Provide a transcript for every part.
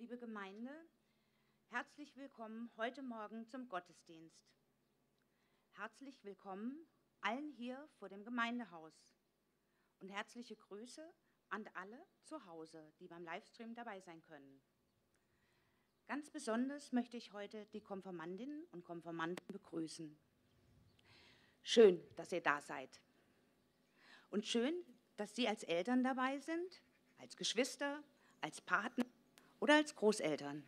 liebe Gemeinde, herzlich willkommen heute Morgen zum Gottesdienst. Herzlich willkommen allen hier vor dem Gemeindehaus und herzliche Grüße an alle zu Hause, die beim Livestream dabei sein können. Ganz besonders möchte ich heute die Konfirmandinnen und Konfirmanden begrüßen. Schön, dass ihr da seid. Und schön, dass Sie als Eltern dabei sind, als Geschwister, als Paten oder als Großeltern.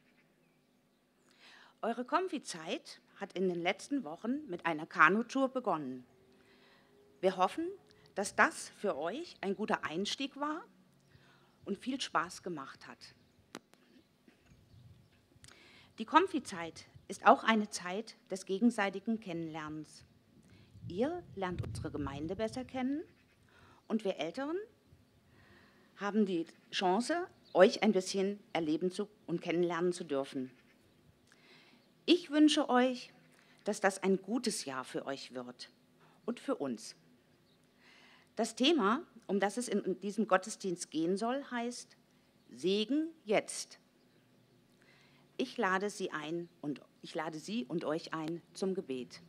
Eure Konfizeit hat in den letzten Wochen mit einer Kanutour begonnen. Wir hoffen, dass das für euch ein guter Einstieg war und viel Spaß gemacht hat. Die Konfizeit ist auch eine Zeit des gegenseitigen Kennenlernens. Ihr lernt unsere Gemeinde besser kennen und wir Älteren haben die Chance, euch ein bisschen erleben und kennenlernen zu dürfen. Ich wünsche euch, dass das ein gutes Jahr für euch wird und für uns. Das Thema, um das es in diesem Gottesdienst gehen soll, heißt Segen jetzt. Ich lade Sie und euch ein zum Gebet.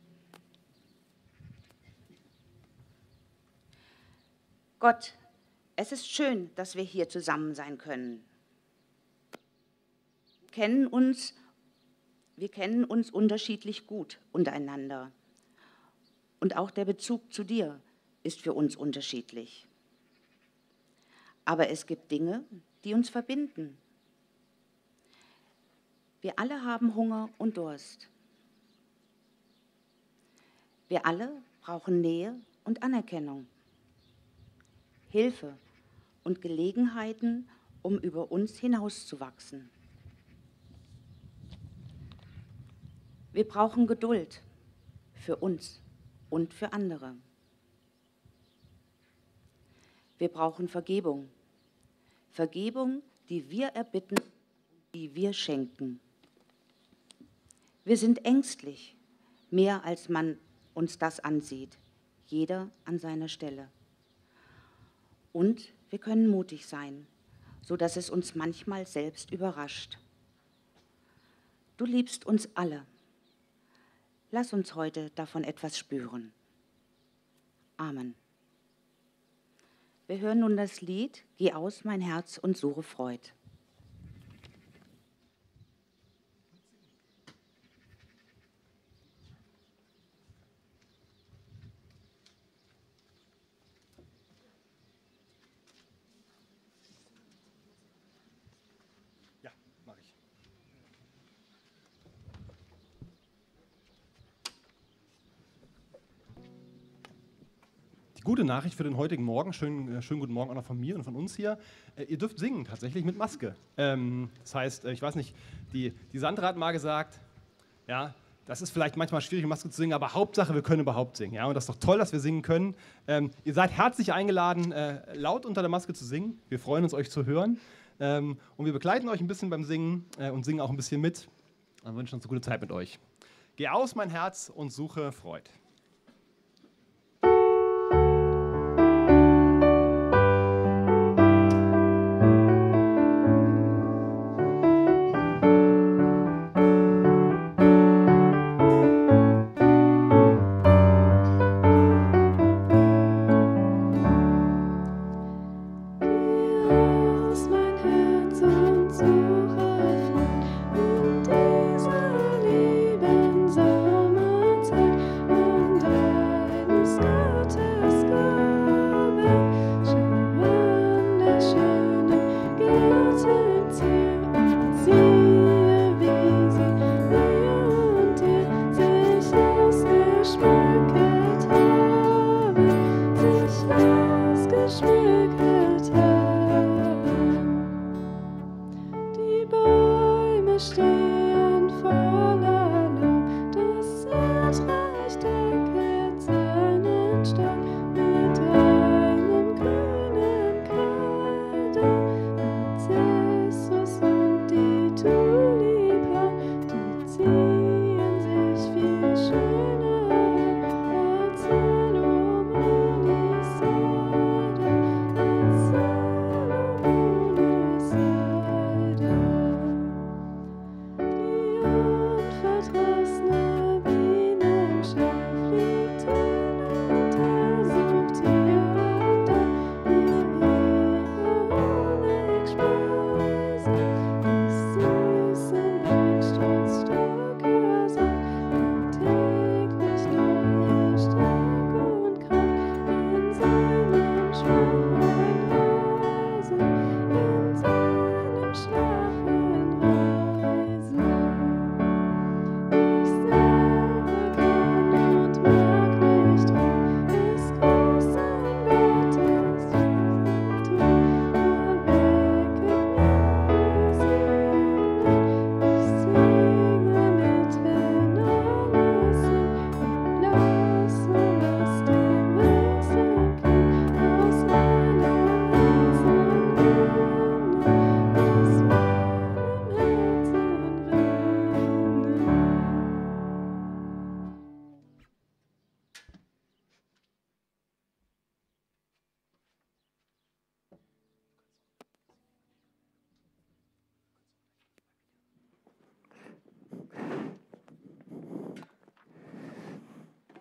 Gott, es ist schön, dass wir hier zusammen sein können. Wir kennen uns unterschiedlich gut untereinander. Und auch der Bezug zu dir ist für uns unterschiedlich. Aber es gibt Dinge, die uns verbinden. Wir alle haben Hunger und Durst. Wir alle brauchen Nähe und Anerkennung, Hilfe und Gelegenheiten, um über uns hinauszuwachsen. Wir brauchen Geduld für uns und für andere. Wir brauchen Vergebung. Vergebung, die wir erbitten, die wir schenken. Wir sind ängstlich, mehr als man uns das ansieht, jeder an seiner Stelle. Und wir können mutig sein, sodass es uns manchmal selbst überrascht. Du liebst uns alle. Lass uns heute davon etwas spüren. Amen. Wir hören nun das Lied Geh aus, mein Herz, und suche Freud. Gute Nachricht für den heutigen Morgen. Schönen guten Morgen auch noch von mir und von uns hier. Ihr dürft singen, tatsächlich mit Maske. Das heißt, ich weiß nicht, die Sandra hat mal gesagt, ja, das ist vielleicht manchmal schwierig, mit Maske zu singen, aber Hauptsache, wir können überhaupt singen. Ja? Und das ist doch toll, dass wir singen können. Ihr seid herzlich eingeladen, laut unter der Maske zu singen. Wir freuen uns, euch zu hören. Und wir begleiten euch ein bisschen beim Singen und singen auch ein bisschen mit. Wir wünschen uns eine gute Zeit mit euch. Geh aus, mein Herz, und suche Freud. Sommerzeit und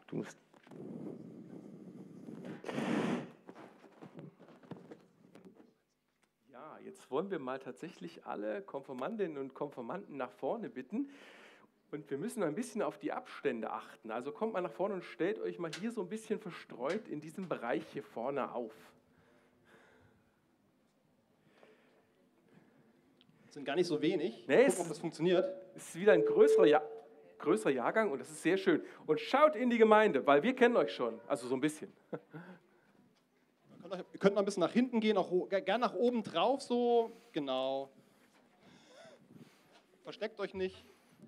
Du musst. Ja, jetzt wollen wir mal tatsächlich alle Konfirmandinnen und Konfirmanden nach vorne bitten. Und wir müssen ein bisschen auf die Abstände achten. Also kommt mal nach vorne und stellt euch mal hier so ein bisschen verstreut in diesem Bereich hier vorne auf. Das sind gar nicht so wenig. Nee, Gucken, ob das funktioniert. Es ist wieder ein größerer Jahrgang und das ist sehr schön. Und schaut in die Gemeinde, weil wir kennen euch schon. Also so ein bisschen. Ihr könnt noch ein bisschen nach hinten gehen, auch gern nach oben drauf, so. Genau. Versteckt euch nicht.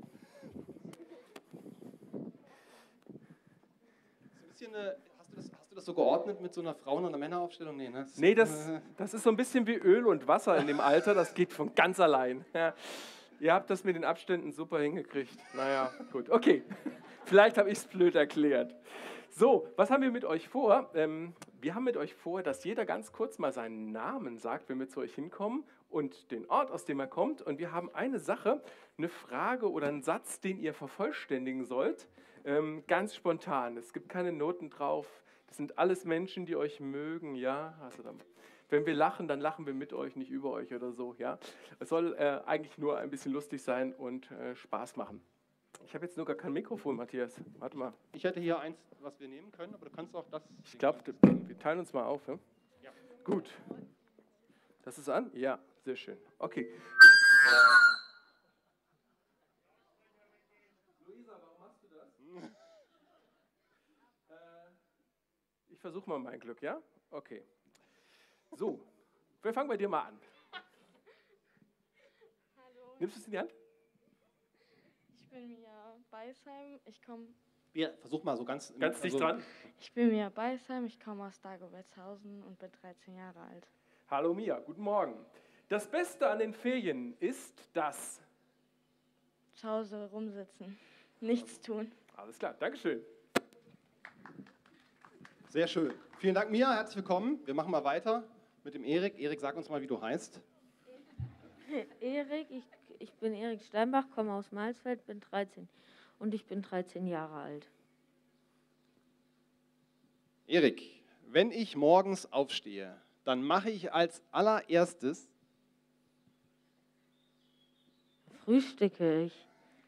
Hast du das so geordnet mit so einer Frauen- und einer Männeraufstellung? Nee, ne? Nee, das ist so ein bisschen wie Öl und Wasser in dem Alter. Das geht von ganz allein. Ja. Ihr habt das mit den Abständen super hingekriegt. Naja, gut. Okay, vielleicht habe ich es blöd erklärt. So, was haben wir mit euch vor? Wir haben mit euch vor, dass jeder ganz kurz mal seinen Namen sagt, wenn wir zu euch hinkommen und den Ort, aus dem er kommt. Und wir haben eine Sache, eine Frage oder einen Satz, den ihr vervollständigen sollt. Ganz spontan. Es gibt keine Noten drauf. Das sind alles Menschen, die euch mögen. Ja, also wenn wir lachen, dann lachen wir mit euch, nicht über euch oder so. Ja, es soll eigentlich nur ein bisschen lustig sein und Spaß machen. Ich habe jetzt nur gar kein Mikrofon, Matthias. Warte mal. Ich hätte hier eins, was wir nehmen können, aber du kannst auch das. Ich glaube, wir teilen uns mal auf. Ja? Ja. Gut. Das ist an? Ja, sehr schön. Okay. Luisa, warum machst du das? Ich versuche mal mein Glück, ja? Okay. So, wir fangen bei dir mal an. Hallo, Nimmst du es in die Hand? ich bin Mia Beisheim. Versuch mal so ganz Ganz dicht dran. Ich bin Mia Beisheim, ich komme aus Dagobertshausen und bin 13 Jahre alt. Hallo Mia, guten Morgen. Das Beste an den Ferien ist das. Zu Hause rumsitzen, nichts tun. Alles klar, Dankeschön. Sehr schön. Vielen Dank, Mia. Herzlich willkommen. Wir machen mal weiter mit dem Erik. Erik, sag uns mal, wie du heißt. Erik, ich bin Erik Steinbach, komme aus Mahlsfeld, bin 13 und ich bin 13 Jahre alt. Erik, wenn ich morgens aufstehe, dann mache ich als allererstes. Frühstücke ich.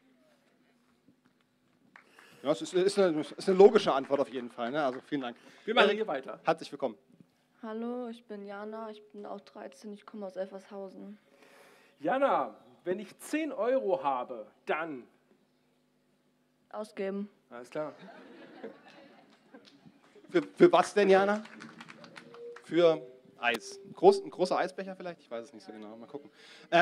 Ja, das ist eine logische Antwort auf jeden Fall. Ne? Also vielen Dank. Wir machen Erik, hier weiter. Herzlich willkommen. Hallo, ich bin Jana, ich bin auch 13, ich komme aus Elfershausen. Jana, wenn ich 10 Euro habe, dann. Ausgeben. Alles klar. Für was denn, Jana? Für Eis. Ein großer Eisbecher vielleicht? Ich weiß es nicht so genau. Mal gucken.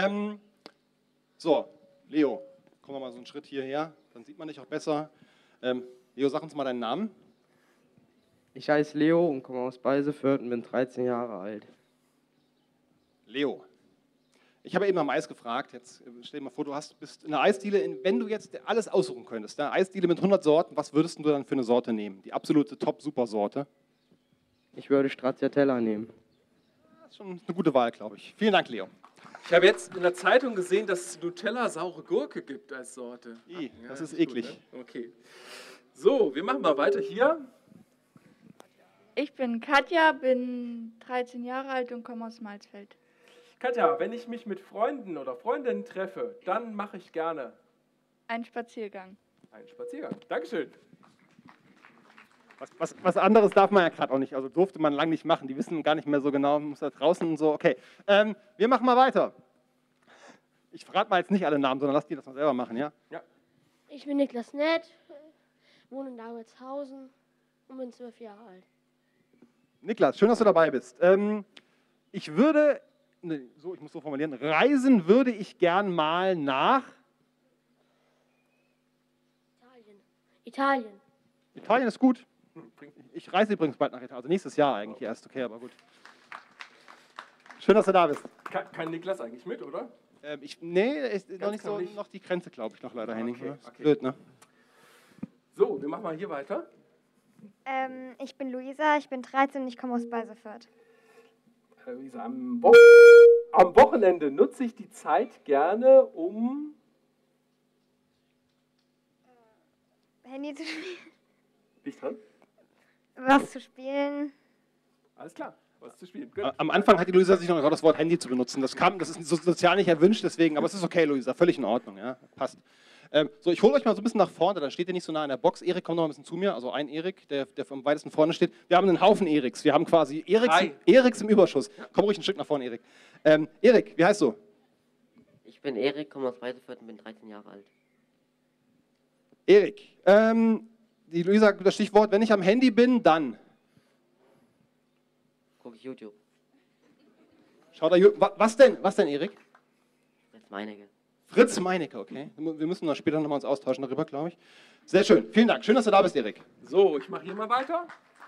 So, Leo, komm mal so einen Schritt hierher. Dann sieht man dich auch besser. Leo, sag uns mal deinen Namen. Ich heiße Leo und komme aus Beisefürth und bin 13 Jahre alt. Leo, ich habe eben am Eis gefragt. Jetzt stell dir mal vor, bist in einer Eisdiele. Wenn du jetzt alles aussuchen könntest, eine Eisdiele mit 100 Sorten, was würdest du dann für eine Sorte nehmen? Die absolute Top-Super-Sorte? Ich würde Stracciatella nehmen. Das ist schon eine gute Wahl, glaube ich. Vielen Dank, Leo. Ich habe jetzt in der Zeitung gesehen, dass es Nutella-saure Gurke gibt als Sorte. Das ist gut, eklig. ne? Okay. So, wir machen mal weiter hier. Ich bin Katja, bin 13 Jahre alt und komme aus Malzfeld. Katja, wenn ich mich mit Freunden oder Freundinnen treffe, dann mache ich gerne Ein Spaziergang. einen Spaziergang. Dankeschön. Was anderes darf man ja gerade auch nicht, also durfte man lange nicht machen. Die wissen gar nicht mehr so genau, man muss da draußen und so. Okay, wir machen mal weiter. Ich verrate mal jetzt nicht alle Namen, sondern lass die das mal selber machen, ja? Ja. Ich bin Niklas Nett, wohne in Dagobertshausen und bin 12 Jahre alt. Niklas, schön, dass du dabei bist. Ich muss so formulieren, reisen würde ich gern mal nach Italien. Italien ist gut. Ich reise übrigens bald nach Italien, also nächstes Jahr eigentlich erst, okay, aber gut. Schön, dass du da bist. Kann Niklas eigentlich mit, oder? Ist noch nicht so, nicht. noch die Grenze, glaube ich, noch leider, Henning. Okay, Ist okay. blöd, ne? So, wir machen mal hier weiter. Ich bin Luisa, ich bin 13 und ich komme aus Beisefürth. Luisa, am Wochenende nutze ich die Zeit gerne, um... Handy zu spielen. Bin ich dran? Was zu spielen? Alles klar, was zu spielen. Gut. Am Anfang hat die Luisa sich noch getraut, das Wort Handy zu benutzen. Das ist sozial nicht erwünscht, deswegen, aber es ist okay, Luisa, völlig in Ordnung, ja, passt. So, ich hole euch mal so ein bisschen nach vorne, da steht ihr nicht so nah in der Box. Erik, komm noch ein bisschen zu mir, also ein Erik, der am weitesten vorne steht. Wir haben einen Haufen Eriks, wir haben quasi Eriks im Überschuss. Komm ruhig ein Stück nach vorne, Erik. Erik, wie heißt du? Ich bin Erik, komme aus Weißefurt und bin 13 Jahre alt. Erik, die Luisa sagt das Stichwort, wenn ich am Handy bin, dann Gucke ich YouTube. Schau da, was denn, Erik? Fritz Meinecke. Fritz Meinecke, okay. Wir müssen dann später nochmal uns austauschen darüber, glaube ich. Sehr schön, vielen Dank. Schön, dass du da bist, Erik. So, ich mache hier mal weiter.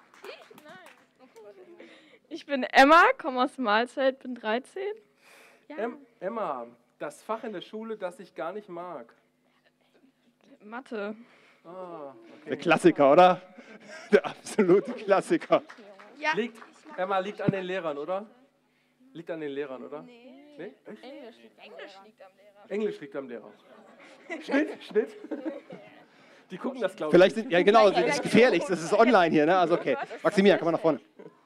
Ich bin Emma, komme aus Mahlzeit, bin 13. Ja. Emma, das Fach in der Schule, das ich gar nicht mag. Mathe. Ah, Der okay. Klassiker, oder? Der absolute Klassiker. Ja. Emma, liegt an den Lehrern, oder? Liegt an den Lehrern, oder? Nee? Echt? Englisch liegt am Lehrer. Englisch liegt am Lehrer. Schnitt. Die gucken das, glaube ich. Vielleicht sind, ja genau, das ist gefährlich, das ist online hier, ne? Also okay. Maximilian, komm mal nach vorne.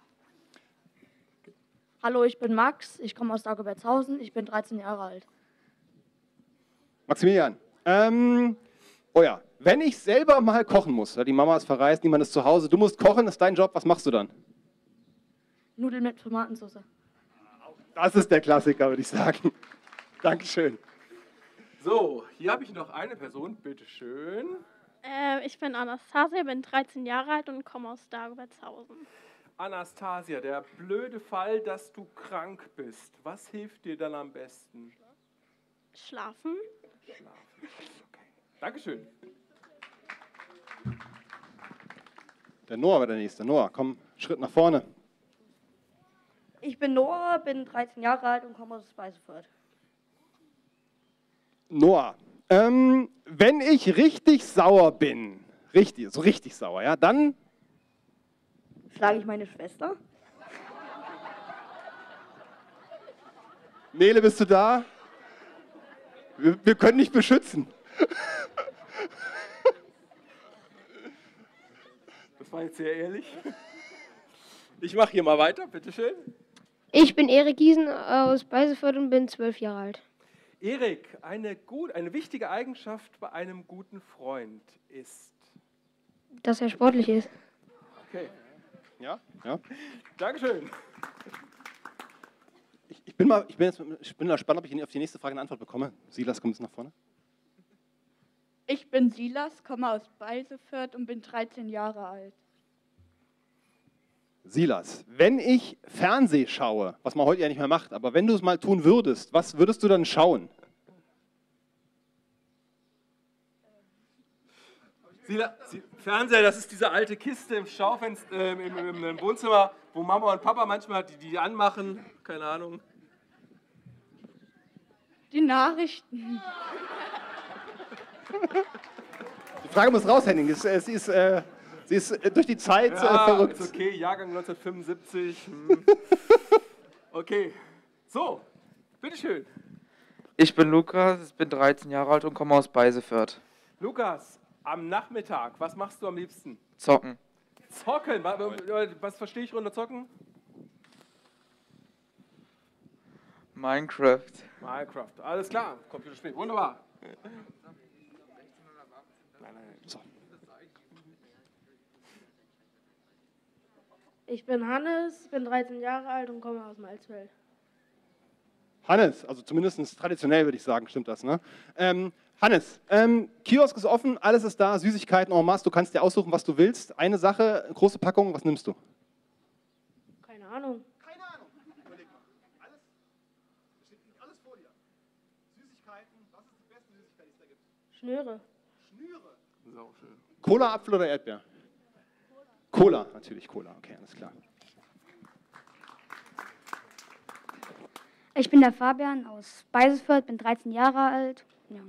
Hallo, ich bin Max, ich komme aus Dagobertshausen, ich bin 13 Jahre alt. Maximilian, oh ja, wenn ich selber mal kochen muss, die Mama ist verreist, niemand ist zu Hause, du musst kochen, das ist dein Job, was machst du dann? Nudeln mit Tomatensauce. Das ist der Klassiker, würde ich sagen. Dankeschön. So, hier habe ich noch eine Person, bitteschön. Ich bin Anastasia, bin 13 Jahre alt und komme aus Dagobertshausen. Anastasia, der blöde Fall, dass du krank bist. Was hilft dir dann am besten? Schlafen. Okay. Dankeschön. Der Noah war der Nächste. Noah, komm, Schritt nach vorne. Ich bin Noah, bin 13 Jahre alt und komme aus Weißefurt. Noah, wenn ich richtig sauer bin, so richtig sauer, ja, dann Schlage ich meine Schwester? Nele, bist du da? Wir können nicht beschützen. Das war jetzt sehr ehrlich. Ich mache hier mal weiter, bitteschön. Ich bin Erik Giesen aus Beisefurt und bin 12 Jahre alt. Erik, eine wichtige Eigenschaft bei einem guten Freund ist? Dass er sportlich ist. Okay. Ja. Dankeschön. Ich bin mal gespannt, ob ich auf die nächste Frage eine Antwort bekomme. Silas, komm jetzt nach vorne. Ich bin Silas, komme aus Beisefurt und bin 13 Jahre alt. Silas, wenn ich Fernseh schaue, was man heute ja nicht mehr macht, aber wenn du es mal tun würdest, was würdest du dann schauen? Fernseher, das ist diese alte Kiste im Schaufenster, im Wohnzimmer, wo Mama und Papa manchmal die anmachen. Keine Ahnung. Die Nachrichten. Die Frage muss raus, Henning. Sie ist durch die Zeit verrückt. Ist okay, Jahrgang 1975. Okay. So, bitteschön. Ich bin Lukas, bin 13 Jahre alt und komme aus Beisefurt. Lukas, am Nachmittag, was machst du am liebsten? Zocken. Zocken? Was verstehe ich unter Zocken? Minecraft. Minecraft, alles klar. Computerspiel, wunderbar. So. Ich bin Hannes, bin 13 Jahre alt und komme aus Malzfeld. Hannes, also zumindest traditionell würde ich sagen, stimmt das, ne? Hannes, Kiosk ist offen, alles ist da, Süßigkeiten en masse, du kannst dir aussuchen, was du willst. Eine Sache, große Packung, was nimmst du? Keine Ahnung. Keine Ahnung. Überleg mal. Alles steht alles vor dir. Süßigkeiten, was ist die beste Süßigkeit, die es da gibt? Schnüre. Schnüre. So schön. Cola, Apfel oder Erdbeer? Cola, natürlich Cola, okay, alles klar. Ich bin der Fabian aus Beisefurt, bin 13 Jahre alt. Ja.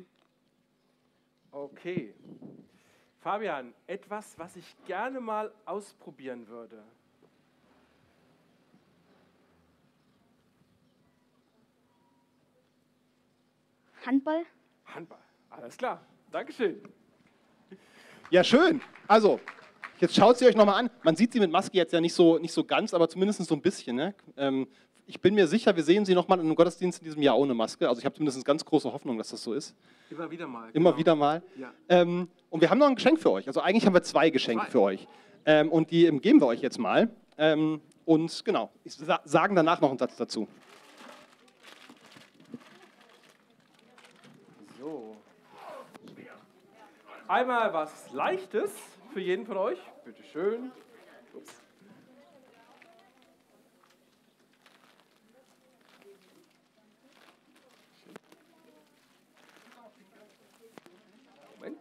Okay. Fabian, etwas, was ich gerne mal ausprobieren würde. Handball? Handball, alles klar. Dankeschön. Ja, schön. Also, Jetzt schaut sie euch nochmal an. Man sieht sie mit Maske jetzt ja nicht so ganz, aber zumindest so ein bisschen. Ne? Ich bin mir sicher, wir sehen sie nochmal in einem Gottesdienst in diesem Jahr ohne Maske. Also ich habe zumindest ganz große Hoffnung, dass das so ist. Immer wieder mal. Immer wieder mal. Ja. Und wir haben noch ein Geschenk für euch. Also eigentlich haben wir 2 Geschenke für euch. Und die geben wir euch jetzt mal. Und genau, sagen danach noch einen Satz dazu. So. Einmal was Leichtes für jeden von euch. Bitte schön. Ups. Moment.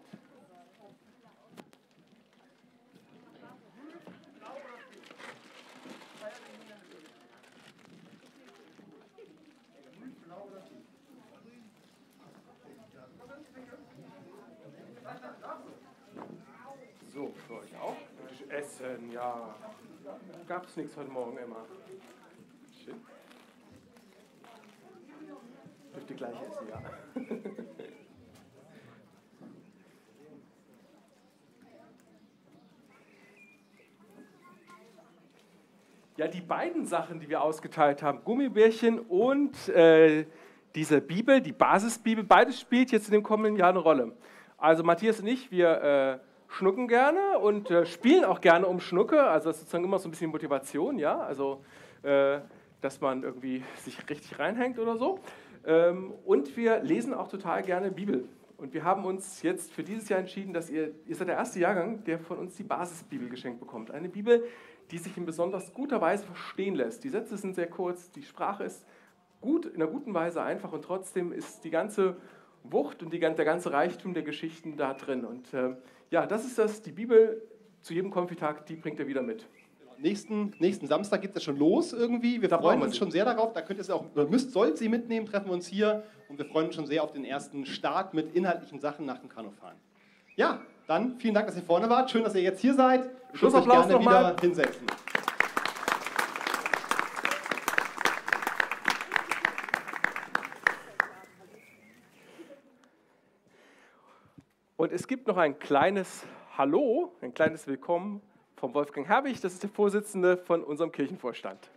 So, für euch auch. Essen, ja. Gab es nichts heute Morgen, Emma. Schön. Dürft ihr gleich essen, ja. Ja, die beiden Sachen, die wir ausgeteilt haben, Gummibärchen und diese Bibel, die Basisbibel, beides spielt jetzt in dem kommenden Jahr eine Rolle. Also Matthias und ich, wir schnucken gerne und spielen auch gerne um Schnucke. Also das ist sozusagen immer so ein bisschen Motivation, ja. Also dass man irgendwie sich richtig reinhängt oder so. Und wir lesen auch total gerne Bibel. Und wir haben uns jetzt für dieses Jahr entschieden, dass ihr seid der erste Jahrgang, der von uns die Basisbibel geschenkt bekommt. Eine Bibel, die sich in besonders guter Weise verstehen lässt. Die Sätze sind sehr kurz, die Sprache ist gut, in einer guten Weise einfach und trotzdem ist die ganze Wucht und der ganze Reichtum der Geschichten da drin. Und ja, das ist das, die Bibel zu jedem Konfitag, die bringt er wieder mit. Nächsten Samstag geht es ja schon los irgendwie. Wir freuen uns schon sehr darauf. Da könnt ihr es auch, sollt sie mitnehmen, treffen wir uns hier. Und wir freuen uns schon sehr auf den ersten Start mit inhaltlichen Sachen nach dem Kanufahren. Ja, dann vielen Dank, dass ihr vorne wart. Schön, dass ihr jetzt hier seid. Schlussapplaus gerne nochmal. Wieder hinsetzen. Und es gibt noch ein kleines Hallo, ein kleines Willkommen vom Wolfgang Herbig. Das ist der Vorsitzende von unserem Kirchenvorstand.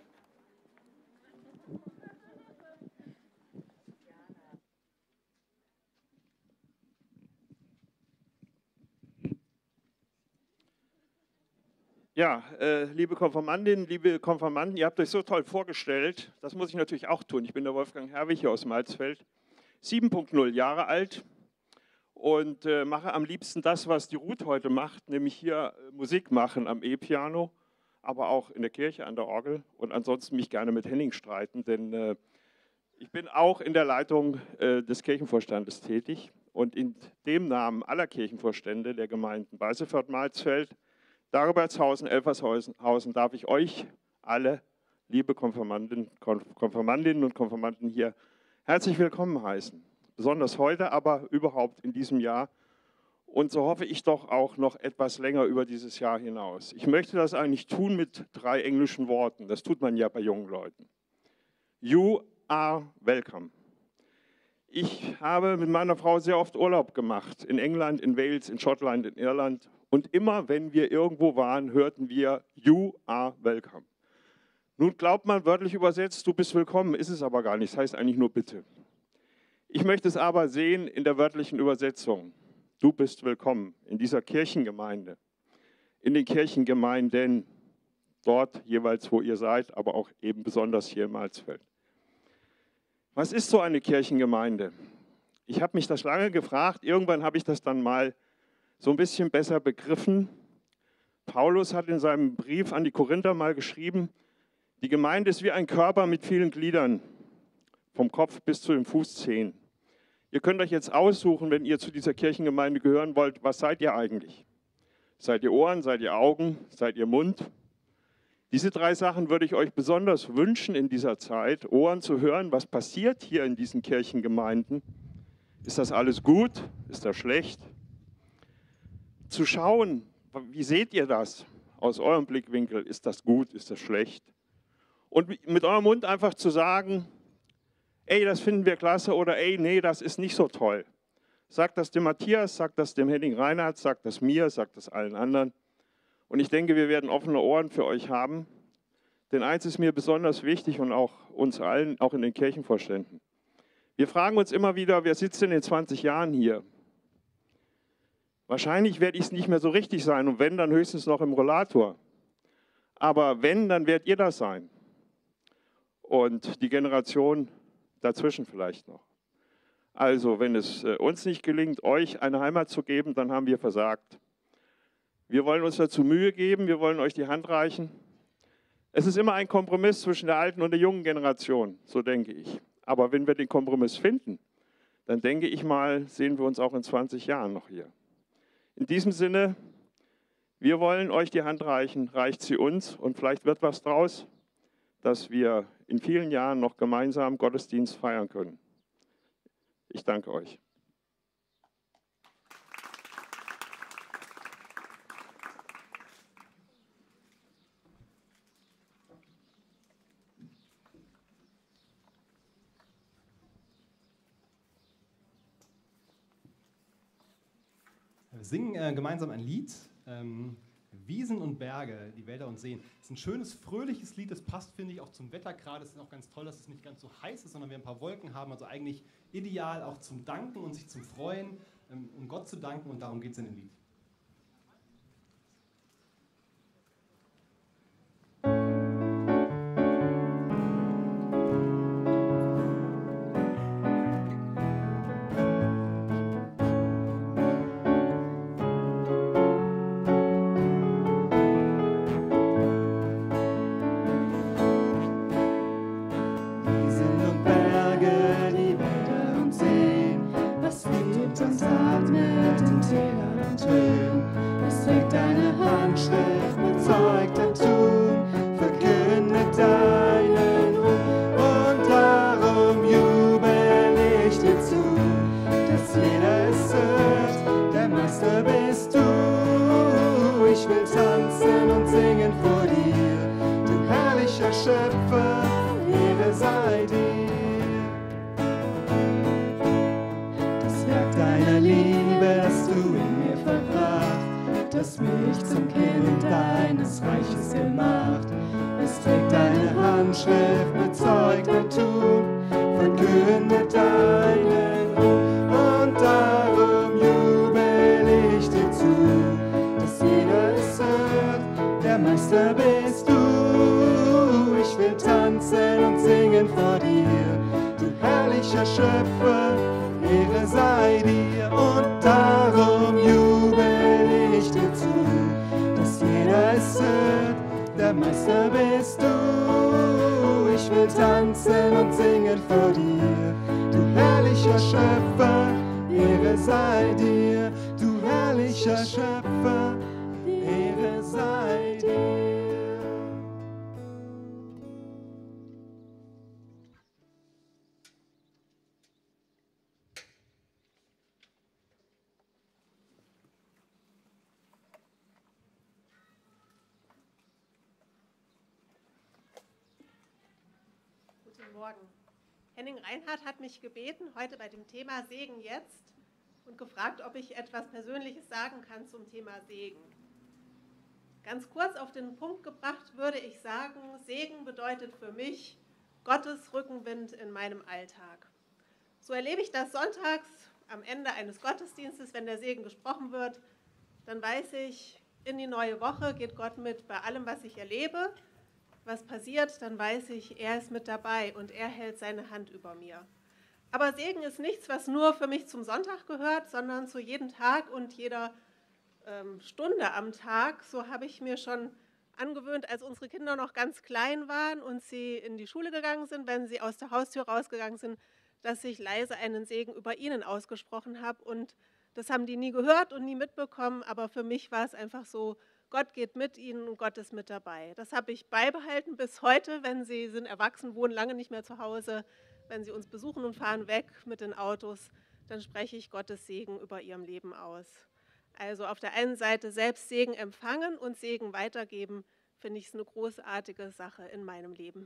Ja, liebe Konfirmandinnen, liebe Konfirmanden, ihr habt euch so toll vorgestellt. Das muss ich natürlich auch tun. Ich bin der Wolfgang Herbig hier aus Malzfeld, 7.0 Jahre alt und mache am liebsten das, was die Ruth heute macht, nämlich hier Musik machen am E-Piano, aber auch in der Kirche an der Orgel und ansonsten mich gerne mit Henning streiten, denn ich bin auch in der Leitung des Kirchenvorstandes tätig und in dem Namen aller Kirchenvorstände der Gemeinden Weißefeld, Malzfeld, Dagoberdshausen, Elfershausen darf ich euch alle, liebe Konfirmandinnen und Konfirmanden hier, herzlich willkommen heißen. Besonders heute, aber überhaupt in diesem Jahr. Und so hoffe ich doch auch noch etwas länger über dieses Jahr hinaus. Ich möchte das eigentlich tun mit 3 englischen Worten. Das tut man ja bei jungen Leuten. You are welcome. Ich habe mit meiner Frau sehr oft Urlaub gemacht. In England, in Wales, in Schottland, in Irland. Und immer, wenn wir irgendwo waren, hörten wir, you are welcome. Nun glaubt man wörtlich übersetzt, du bist willkommen, ist es aber gar nicht. Das heißt eigentlich nur bitte. Ich möchte es aber sehen in der wörtlichen Übersetzung. Du bist willkommen in dieser Kirchengemeinde, in den Kirchengemeinden, dort jeweils, wo ihr seid, aber auch eben besonders hier in Malzfeld. Was ist so eine Kirchengemeinde? Ich habe mich das lange gefragt, irgendwann habe ich das dann mal so ein bisschen besser begriffen. Paulus hat in seinem Brief an die Korinther mal geschrieben, die Gemeinde ist wie ein Körper mit vielen Gliedern, vom Kopf bis zu den Fußzehen. Ihr könnt euch jetzt aussuchen, wenn ihr zu dieser Kirchengemeinde gehören wollt, was seid ihr eigentlich? Seid ihr Ohren, seid ihr Augen, seid ihr Mund? Diese 3 Sachen würde ich euch besonders wünschen in dieser Zeit, Ohren zu hören, was passiert hier in diesen Kirchengemeinden. Ist das alles gut? Ist das schlecht? Zu schauen, wie seht ihr das aus eurem Blickwinkel? Ist das gut? Ist das schlecht? Und mit eurem Mund einfach zu sagen, ey, das finden wir klasse oder ey, nee, das ist nicht so toll. Sagt das dem Matthias, sagt das dem Henning Reinhardt, sagt das mir, sagt das allen anderen. Und ich denke, wir werden offene Ohren für euch haben. Denn eins ist mir besonders wichtig und auch uns allen, auch in den Kirchenvorständen. Wir fragen uns immer wieder, wer sitzt denn in 20 Jahren hier? Wahrscheinlich werde ich es nicht mehr so richtig sein und wenn, dann höchstens noch im Rollator. Aber wenn, dann werdet ihr das sein. Und die Generation dazwischen vielleicht noch. Also, wenn es uns nicht gelingt, euch eine Heimat zu geben, dann haben wir versagt. Wir wollen uns dazu Mühe geben, wir wollen euch die Hand reichen. Es ist immer ein Kompromiss zwischen der alten und der jungen Generation, so denke ich. Aber wenn wir den Kompromiss finden, dann denke ich mal, sehen wir uns auch in 20 Jahren noch hier. In diesem Sinne, wir wollen euch die Hand reichen, reicht sie uns und vielleicht wird was draus, dass wir in vielen Jahren noch gemeinsam Gottesdienst feiern können. Ich danke euch. Wir singen gemeinsam ein Lied, Wiesen und Berge, die Wälder und Seen. Das ist ein schönes, fröhliches Lied, das passt, finde ich, auch zum Wetter gerade. Es ist auch ganz toll, dass es nicht ganz so heiß ist, sondern wir ein paar Wolken haben. Also eigentlich ideal auch zum Danken und sich zum Freuen, um Gott zu danken, und darum geht es in dem Lied. Morgen. Henning Reinhardt hat mich gebeten, heute bei dem Thema Segen jetzt, und gefragt, ob ich etwas Persönliches sagen kann zum Thema Segen. Ganz kurz auf den Punkt gebracht würde ich sagen, Segen bedeutet für mich Gottes Rückenwind in meinem Alltag. So erlebe ich das sonntags am Ende eines Gottesdienstes, wenn der Segen gesprochen wird, dann weiß ich, in die neue Woche geht Gott mit bei allem, was ich erlebe. Was passiert, dann weiß ich, er ist mit dabei und er hält seine Hand über mir. Aber Segen ist nichts, was nur für mich zum Sonntag gehört, sondern zu jedem Tag und jeder Stunde am Tag. So habe ich mir schon angewöhnt, als unsere Kinder noch ganz klein waren und sie in die Schule gegangen sind, wenn sie aus der Haustür rausgegangen sind, dass ich leise einen Segen über ihnen ausgesprochen habe. Und das haben die nie gehört und nie mitbekommen, aber für mich war es einfach so, Gott geht mit ihnen und Gott ist mit dabei. Das habe ich beibehalten bis heute, wenn sie sind erwachsen, wohnen lange nicht mehr zu Hause. Wenn sie uns besuchen und fahren weg mit den Autos, dann spreche ich Gottes Segen über ihrem Leben aus. Also auf der einen Seite selbst Segen empfangen und Segen weitergeben, finde ich es eine großartige Sache in meinem Leben.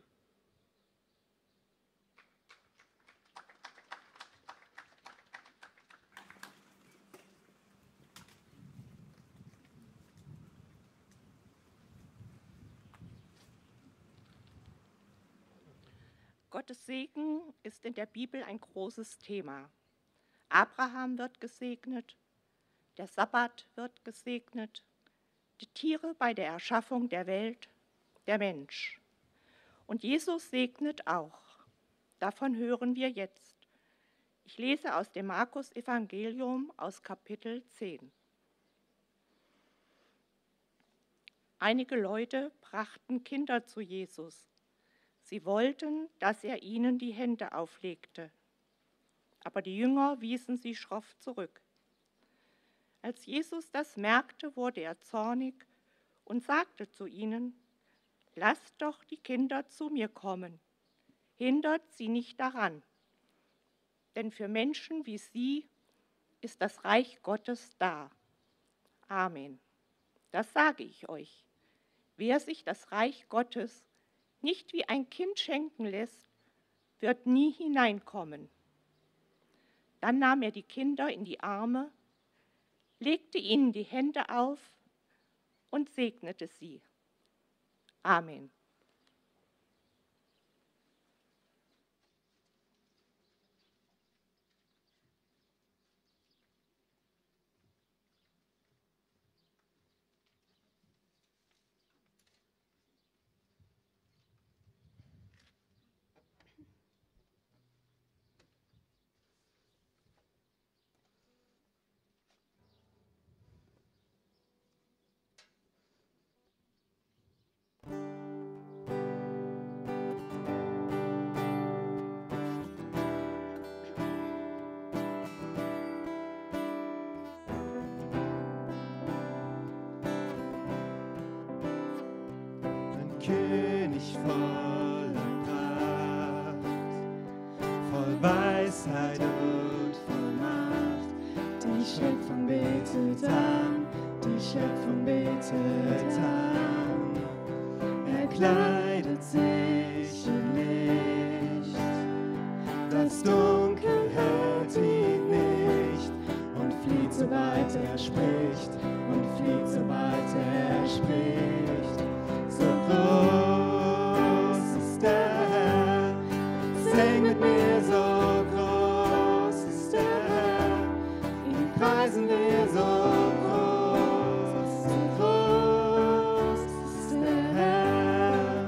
Gottes Segen ist in der Bibel ein großes Thema. Abraham wird gesegnet, der Sabbat wird gesegnet, die Tiere bei der Erschaffung der Welt, der Mensch. Und Jesus segnet auch. Davon hören wir jetzt. Ich lese aus dem Markus-Evangelium aus Kapitel 10. Einige Leute brachten Kinder zu Jesus. Sie wollten, dass er ihnen die Hände auflegte. Aber die Jünger wiesen sie schroff zurück. Als Jesus das merkte, wurde er zornig und sagte zu ihnen: Lasst doch die Kinder zu mir kommen, hindert sie nicht daran. Denn für Menschen wie sie ist das Reich Gottes da. Amen. Das sage ich euch. Wer sich das Reich Gottes nicht wie ein Kind schenken lässt, wird nie hineinkommen. Dann nahm er die Kinder in die Arme, legte ihnen die Hände auf und segnete sie. Amen. König voller Pracht, voll Weisheit und voll Macht. Die Schöpfung betet an, die Schöpfung betet an. Er kleidet sich in Licht, das Dunkel hält ihn nicht und flieht, sobald er spricht, und flieht, sobald er spricht. So groß ist der Herr, sing mit mir, so groß ist der Herr, ihn preisen wir, so groß ist der Herr.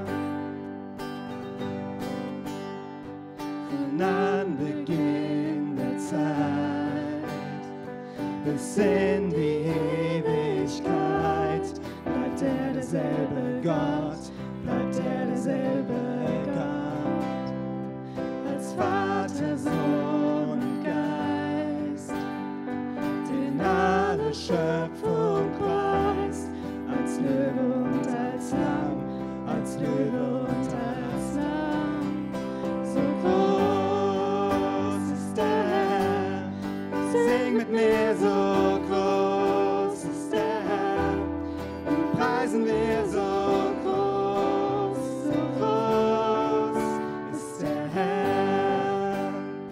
Von Anbeginn der Zeit bis in die Ewigkeit bleibt er derselbe Gott, bleibt er derselbe Gott. Als Vater, Sohn und Geist, den alle Schöpfung preist, als Löwe und als Lamm, als Löwe und als Lamm. So groß ist der Herr, sing mit mir, so groß ist der Herr, ihn preisen wir, so groß ist der Herr.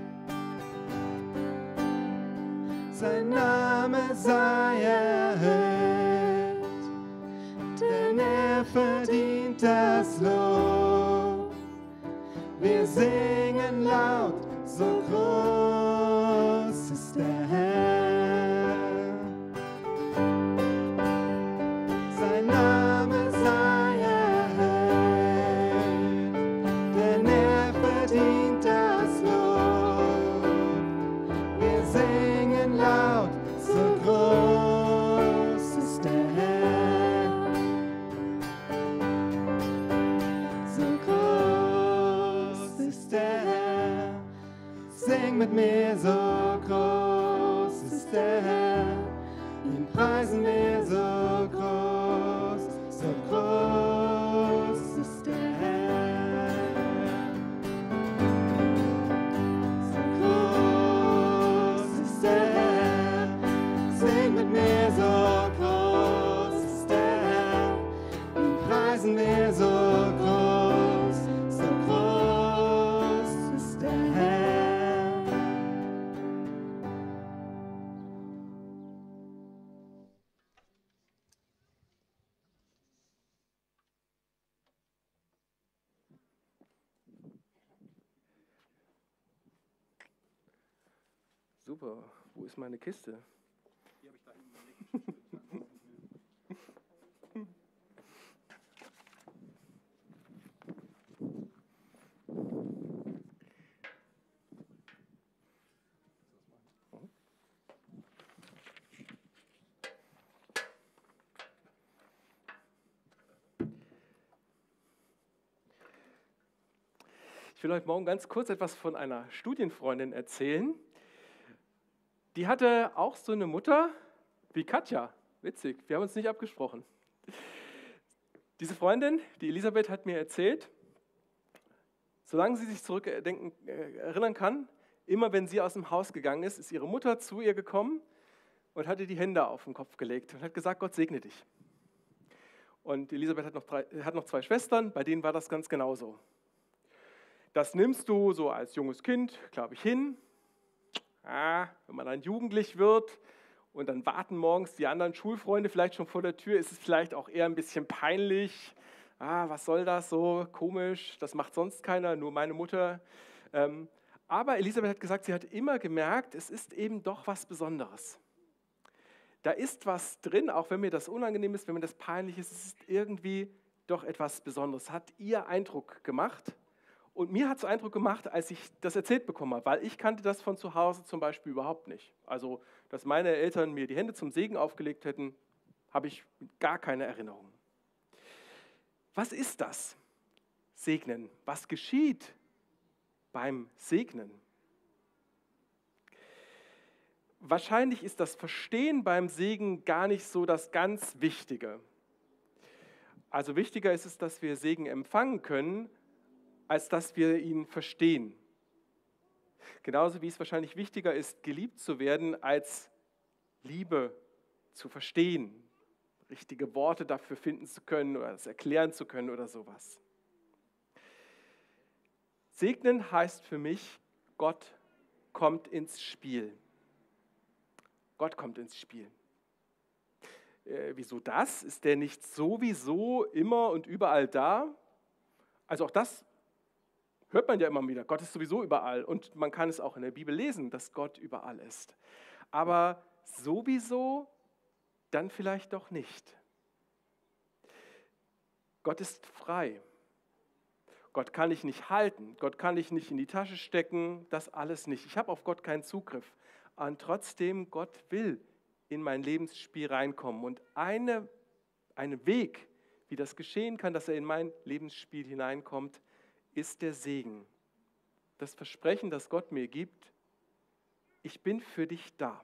Sein Name sei erhöht, denn er verdient das Lob. Wir singen laut, so groß ist der Herr. Sein Name sei erhöht, denn er verdient das Lob. Wir singen laut, so groß ist der Herr. So groß ist der Herr. Sing mit mir, so groß ist der Herr. Ihn preisen wir, so groß ist der Herr. So groß ist der Herr. Sing mit mir, so groß ist der Herr. Ihn preisen wir, so groß ist der Herr. Super. Wo ist meine Kiste? Die habe ich da hinten. Ich will heute Morgen ganz kurz etwas von einer Studienfreundin erzählen. Die hatte auch so eine Mutter wie Katja. Witzig, wir haben uns nicht abgesprochen. Diese Freundin, die Elisabeth, hat mir erzählt, solange sie sich erinnern kann, immer wenn sie aus dem Haus gegangen ist, ist ihre Mutter zu ihr gekommen und hatte die Hände auf den Kopf gelegt und hat gesagt, Gott segne dich. Und Elisabeth hat noch 2 Schwestern, bei denen war das ganz genauso. Das nimmst du so als junges Kind, glaube ich, hin. Wenn man dann jugendlich wird und dann warten morgens die anderen Schulfreunde vielleicht schon vor der Tür, ist es vielleicht auch eher ein bisschen peinlich. Was soll das so, komisch, das macht sonst keiner, nur meine Mutter. Aber Elisabeth hat gesagt, sie hat immer gemerkt, es ist eben doch was Besonderes. Da ist was drin, auch wenn mir das unangenehm ist, wenn mir das peinlich ist, es ist irgendwie doch etwas Besonderes. Hat ihr Eindruck gemacht. Und mir hat es Eindruck gemacht, als ich das erzählt bekommen habe, weil ich kannte das von zu Hause zum Beispiel überhaupt nicht. Also, dass meine Eltern mir die Hände zum Segen aufgelegt hätten, habe ich gar keine Erinnerung. Was ist das? Segnen. Was geschieht beim Segnen? Wahrscheinlich ist das Verstehen beim Segen gar nicht so das ganz Wichtige. Also wichtiger ist es, dass wir Segen empfangen können, als dass wir ihn verstehen. Genauso wie es wahrscheinlich wichtiger ist, geliebt zu werden, als Liebe zu verstehen, richtige Worte dafür finden zu können oder es erklären zu können oder sowas. Segnen heißt für mich, Gott kommt ins Spiel. Gott kommt ins Spiel. Wieso das? Ist der nicht sowieso immer und überall da? Also auch das hört man ja immer wieder, Gott ist sowieso überall und man kann es auch in der Bibel lesen, dass Gott überall ist. Aber sowieso dann vielleicht doch nicht. Gott ist frei. Gott kann ich nicht halten, Gott kann ich nicht in die Tasche stecken, das alles nicht. Ich habe auf Gott keinen Zugriff. Und trotzdem, Gott will in mein Lebensspiel reinkommen. Und ein Weg, wie das geschehen kann, dass er in mein Lebensspiel hineinkommt, ist der Segen. Das Versprechen, das Gott mir gibt, ich bin für dich da.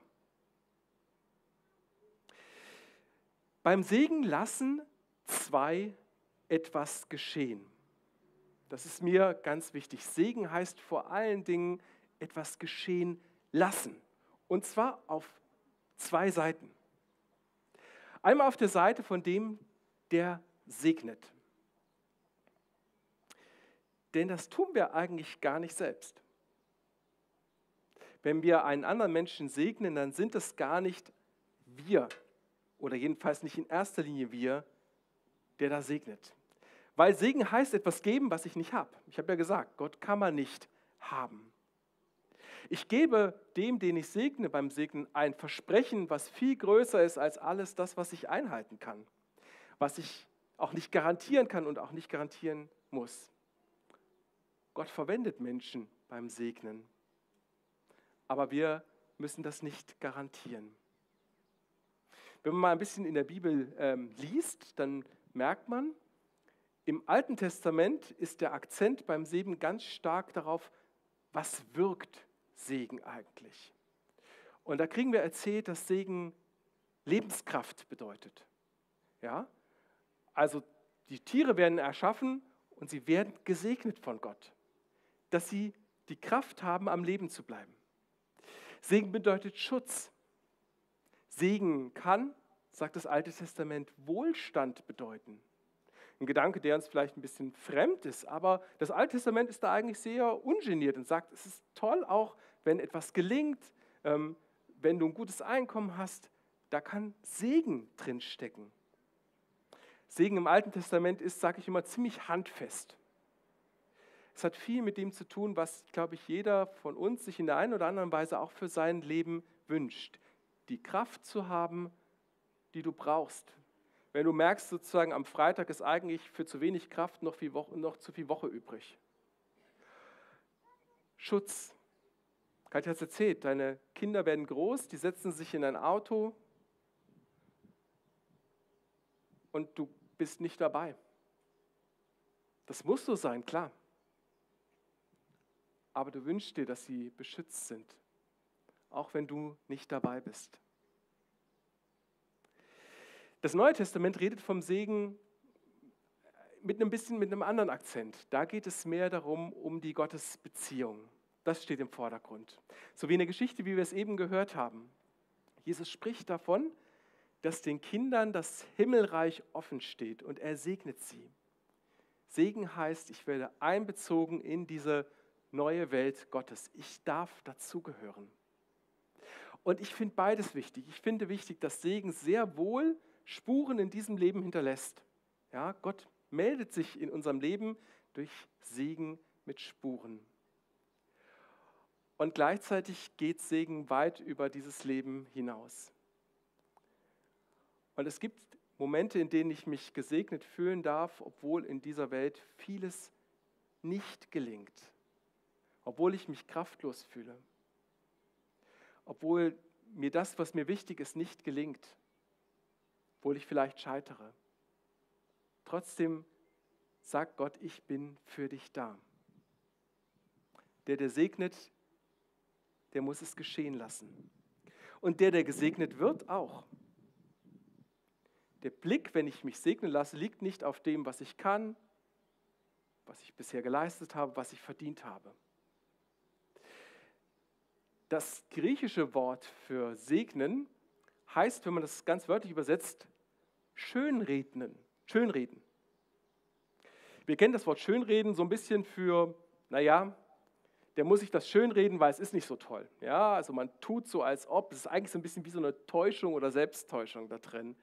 Beim Segen lassen 2 etwas geschehen. Das ist mir ganz wichtig. Segen heißt vor allen Dingen etwas geschehen lassen. Und zwar auf 2 Seiten. Einmal auf der Seite von dem, der segnet. Denn das tun wir eigentlich gar nicht selbst. Wenn wir einen anderen Menschen segnen, dann sind es gar nicht wir, oder jedenfalls nicht in erster Linie wir, der da segnet. Weil Segen heißt etwas geben, was ich nicht habe. Ich habe ja gesagt, Gott kann man nicht haben. Ich gebe dem, den ich segne, beim Segnen ein Versprechen, was viel größer ist als alles das, was ich einhalten kann. Was ich auch nicht garantieren kann und auch nicht garantieren muss. Gott verwendet Menschen beim Segnen. Aber wir müssen das nicht garantieren. Wenn man mal ein bisschen in der Bibel liest, dann merkt man, im Alten Testament ist der Akzent beim Segen ganz stark darauf, was wirkt Segen eigentlich. Und da kriegen wir erzählt, dass Segen Lebenskraft bedeutet. Ja? Also die Tiere werden erschaffen und sie werden gesegnet von Gott, dass sie die Kraft haben, am Leben zu bleiben. Segen bedeutet Schutz. Segen kann, sagt das Alte Testament, Wohlstand bedeuten. Ein Gedanke, der uns vielleicht ein bisschen fremd ist, aber das Alte Testament ist da eigentlich sehr ungeniert und sagt, es ist toll auch, wenn etwas gelingt, wenn du ein gutes Einkommen hast, da kann Segen drin stecken. Segen im Alten Testament ist, sage ich immer, ziemlich handfest. es hat viel mit dem zu tun, was, glaube ich, jeder von uns sich in der einen oder anderen Weise auch für sein Leben wünscht. Die Kraft zu haben, die du brauchst. Wenn du merkst, sozusagen am Freitag ist eigentlich für zu wenig Kraft noch zu viel Woche übrig. Schutz. Katja hat es erzählt, deine Kinder werden groß, die setzen sich in ein Auto und du bist nicht dabei. Das muss so sein, klar. Aber du wünschst dir, dass sie beschützt sind, auch wenn du nicht dabei bist. Das Neue Testament redet vom Segen mit einem anderen Akzent. Da geht es mehr darum, um die Gottesbeziehung. Das steht im Vordergrund. So wie eine Geschichte, wie wir es eben gehört haben. Jesus spricht davon, dass den Kindern das Himmelreich offen steht und er segnet sie. Segen heißt, ich werde einbezogen in diese neue Welt Gottes. Ich darf dazugehören. Und ich finde beides wichtig. Ich finde wichtig, dass Segen sehr wohl Spuren in diesem Leben hinterlässt. Ja, Gott meldet sich in unserem Leben durch Segen mit Spuren. Und gleichzeitig geht Segen weit über dieses Leben hinaus. Und es gibt Momente, in denen ich mich gesegnet fühlen darf, obwohl in dieser Welt vieles nicht gelingt. Obwohl ich mich kraftlos fühle. Obwohl mir das, was mir wichtig ist, nicht gelingt. Obwohl ich vielleicht scheitere. Trotzdem sagt Gott, ich bin für dich da. Der segnet, der muss es geschehen lassen. Und der gesegnet wird, auch. Der Blick, wenn ich mich segnen lasse, liegt nicht auf dem, was ich kann, was ich bisher geleistet habe, was ich verdient habe. Das griechische Wort für segnen heißt, wenn man das ganz wörtlich übersetzt, schönreden. Wir kennen das Wort schönreden so ein bisschen für, naja, der muss sich das schönreden, weil es ist nicht so toll. Ja, also man tut so, als ob, es ist eigentlich so ein bisschen wie so eine Täuschung oder Selbsttäuschung da drin.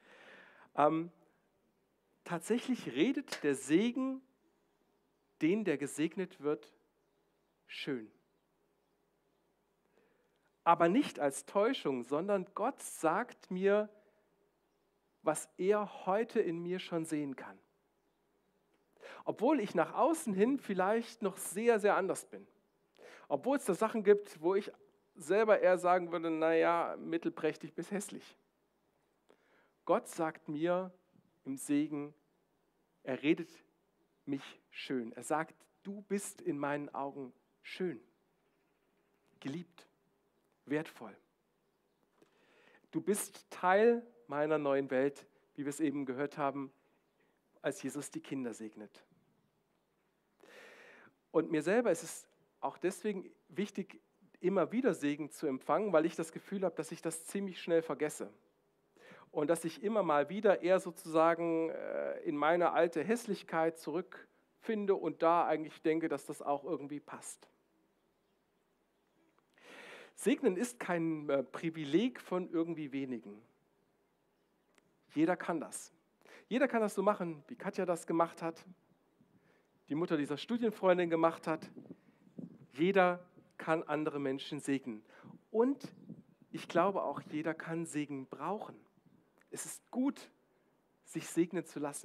Tatsächlich redet der Segen, der gesegnet wird, schön. Aber nicht als Täuschung, sondern Gott sagt mir, was er heute in mir schon sehen kann. Obwohl ich nach außen hin vielleicht noch sehr, sehr anders bin. Obwohl es da Sachen gibt, wo ich selber eher sagen würde, naja, mittelprächtig bis hässlich. Gott sagt mir im Segen, er redet mich schön. Er sagt, du bist in meinen Augen schön, geliebt, wertvoll. Du bist Teil meiner neuen Welt, wie wir es eben gehört haben, als Jesus die Kinder segnet. Und mir selber ist es auch deswegen wichtig, immer wieder Segen zu empfangen, weil ich das Gefühl habe, dass ich das ziemlich schnell vergesse. Und dass ich immer mal wieder eher sozusagen in meine alte Hässlichkeit zurückfinde und da eigentlich denke, dass das auch irgendwie passt. Segnen ist kein Privileg von irgendwie wenigen. Jeder kann das. Jeder kann das so machen, wie Katja das gemacht hat, die Mutter dieser Studienfreundin gemacht hat. Jeder kann andere Menschen segnen. Und ich glaube auch, jeder kann Segen brauchen. Es ist gut, sich segnen zu lassen.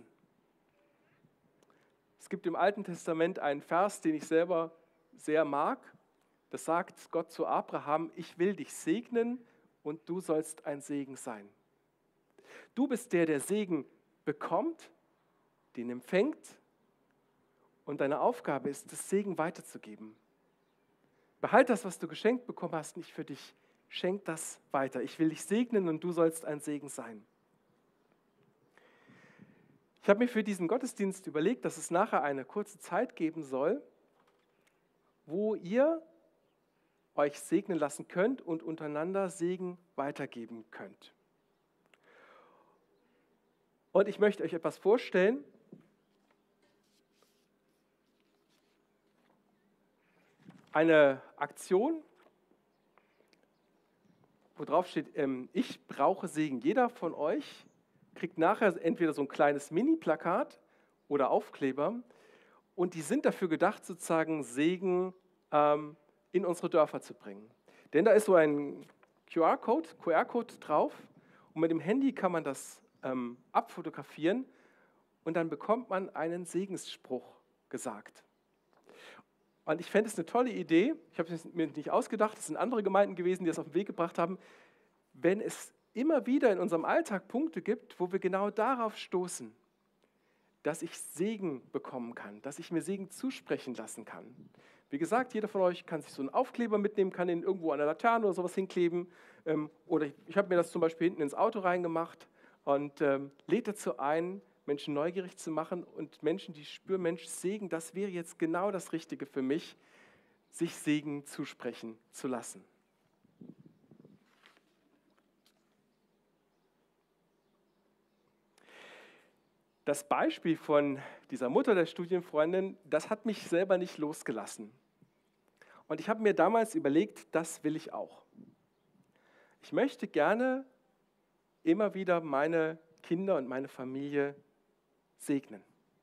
Es gibt im Alten Testament einen Vers, den ich selber sehr mag. Das sagt Gott zu Abraham, ich will dich segnen und du sollst ein Segen sein. Du bist der Segen bekommt, den empfängt und deine Aufgabe ist, das Segen weiterzugeben. Behalt das, was du geschenkt bekommen hast, nicht für dich. Schenk das weiter. Ich will dich segnen und du sollst ein Segen sein. Ich habe mir für diesen Gottesdienst überlegt, dass es nachher eine kurze Zeit geben soll, wo ihr euch segnen lassen könnt und untereinander Segen weitergeben könnt. Und ich möchte euch etwas vorstellen. Eine Aktion, wo drauf steht, ich brauche Segen. Jeder von euch kriegt nachher entweder so ein kleines Mini-Plakat oder Aufkleber und die sind dafür gedacht, sozusagen Segen in unsere Dörfer zu bringen. Denn da ist so ein QR-Code drauf und mit dem Handy kann man das abfotografieren und dann bekommt man einen Segensspruch gesagt. Und ich fände es eine tolle Idee, ich habe es mir nicht ausgedacht, es sind andere Gemeinden gewesen, die das auf den Weg gebracht haben, wenn es immer wieder in unserem Alltag Punkte gibt, wo wir genau darauf stoßen, dass ich Segen bekommen kann, dass ich mir Segen zusprechen lassen kann. Wie gesagt, jeder von euch kann sich so einen Aufkleber mitnehmen, kann ihn irgendwo an der Laterne oder sowas hinkleben. Oder ich habe mir das zum Beispiel hinten ins Auto reingemacht und lädt dazu ein, Menschen neugierig zu machen und Menschen, die spüren, Mensch, Segen, das wäre jetzt genau das Richtige für mich, sich Segen zusprechen zu lassen. Das Beispiel von dieser Mutter der Studienfreundin, das hat mich selber nicht losgelassen. Und ich habe mir damals überlegt, das will ich auch. Ich möchte gerne immer wieder meine Kinder und meine Familie segnen.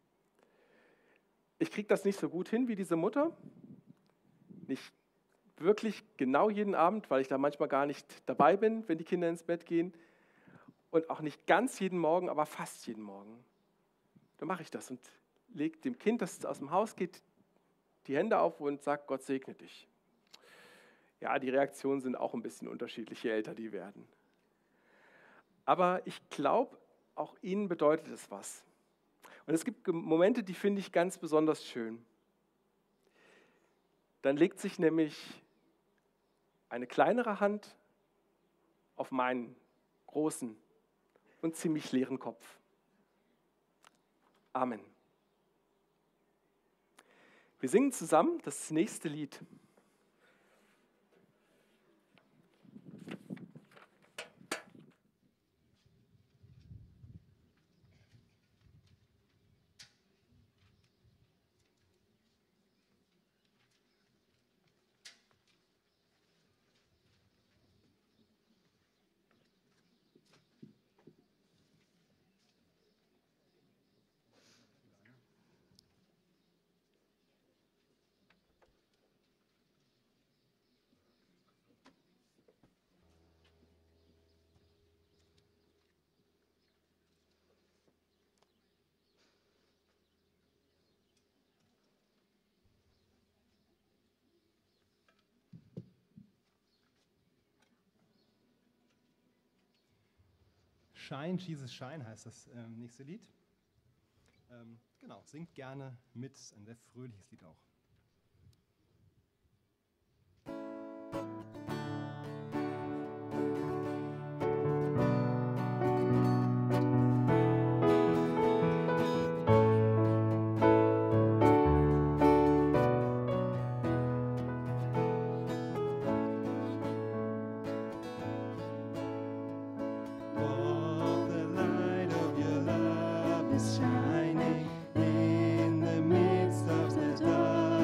Ich kriege das nicht so gut hin wie diese Mutter. Nicht wirklich genau jeden Abend, weil ich da manchmal gar nicht dabei bin, wenn die Kinder ins Bett gehen. Und auch nicht ganz jeden Morgen, aber fast jeden Morgen. Dann mache ich das und lege dem Kind, das aus dem Haus geht, die Hände auf und sage, Gott segne dich. Ja, die Reaktionen sind auch ein bisschen unterschiedlich, je älter die werden. Aber ich glaube, auch ihnen bedeutet es was. Und es gibt Momente, die finde ich ganz besonders schön. Dann legt sich nämlich eine kleinere Hand auf meinen großen und ziemlich leeren Kopf. Amen. Wir singen zusammen das nächste Lied. Shine, Jesus Shine heißt das nächste Lied. Genau, singt gerne mit, ist ein sehr fröhliches Lied auch. Shining in the midst of the dark.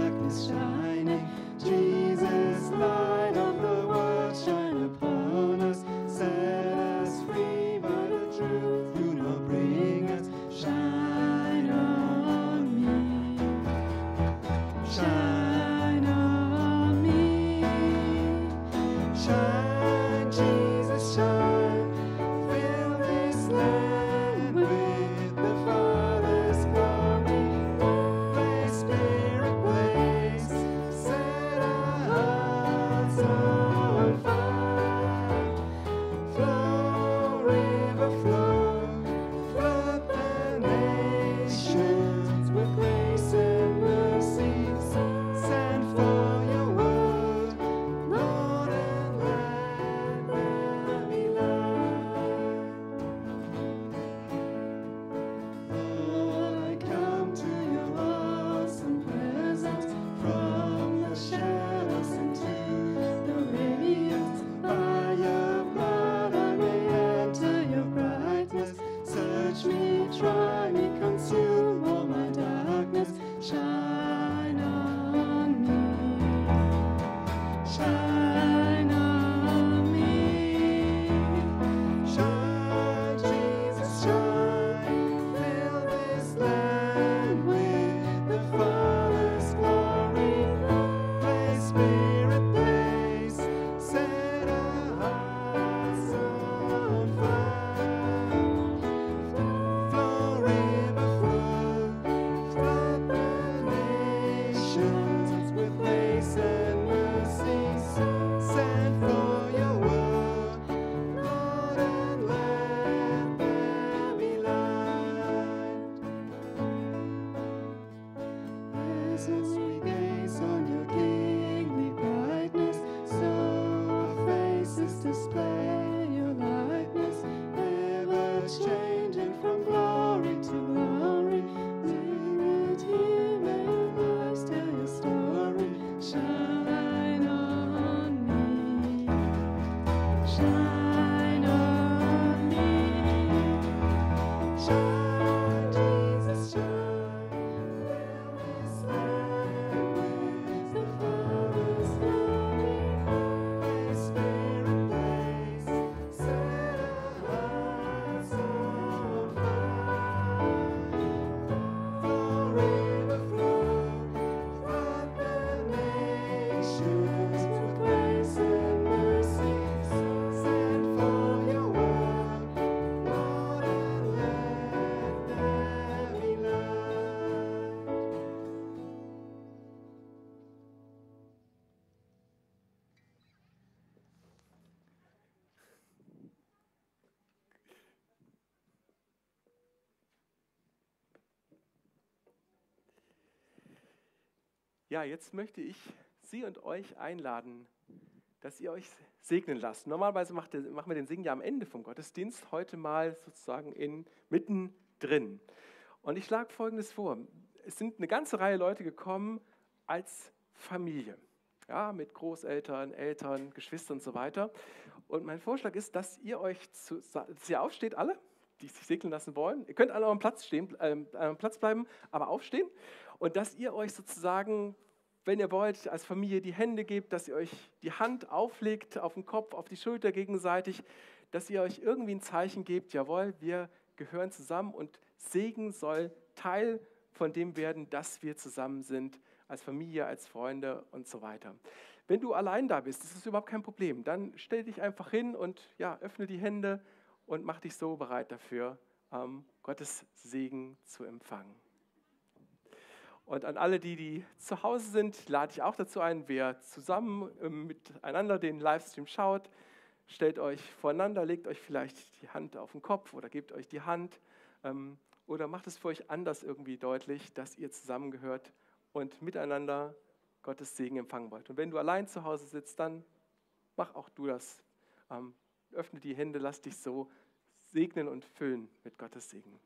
Ja, jetzt möchte ich Sie und euch einladen, dass ihr euch segnen lasst. Normalerweise machen wir den Singen ja am Ende vom Gottesdienst, heute mal sozusagen mittendrin. Und ich schlage Folgendes vor. Es sind eine ganze Reihe Leute gekommen als Familie, ja, mit Großeltern, Eltern, Geschwistern und so weiter. Und mein Vorschlag ist, dass ihr aufsteht, alle, die sich segnen lassen wollen. Ihr könnt alle auf dem Platz bleiben, aber aufstehen. Und dass ihr euch sozusagen, wenn ihr wollt, als Familie die Hände gebt, dass ihr euch die Hand auflegt auf den Kopf, auf die Schulter gegenseitig, dass ihr euch irgendwie ein Zeichen gebt, jawohl, wir gehören zusammen und Segen soll Teil von dem werden, dass wir zusammen sind, als Familie, als Freunde und so weiter. Wenn du allein da bist, ist es überhaupt kein Problem. Dann stell dich einfach hin und ja, öffne die Hände und mach dich so bereit dafür, Gottes Segen zu empfangen. Und an alle, die zu Hause sind, lade ich auch dazu ein, wer zusammen miteinander den Livestream schaut, stellt euch voreinander, legt euch vielleicht die Hand auf den Kopf oder gebt euch die Hand oder macht es für euch anders irgendwie deutlich, dass ihr zusammengehört und miteinander Gottes Segen empfangen wollt. Und wenn du allein zu Hause sitzt, dann mach auch du das. Öffne die Hände, lass dich so segnen und füllen mit Gottes Segen.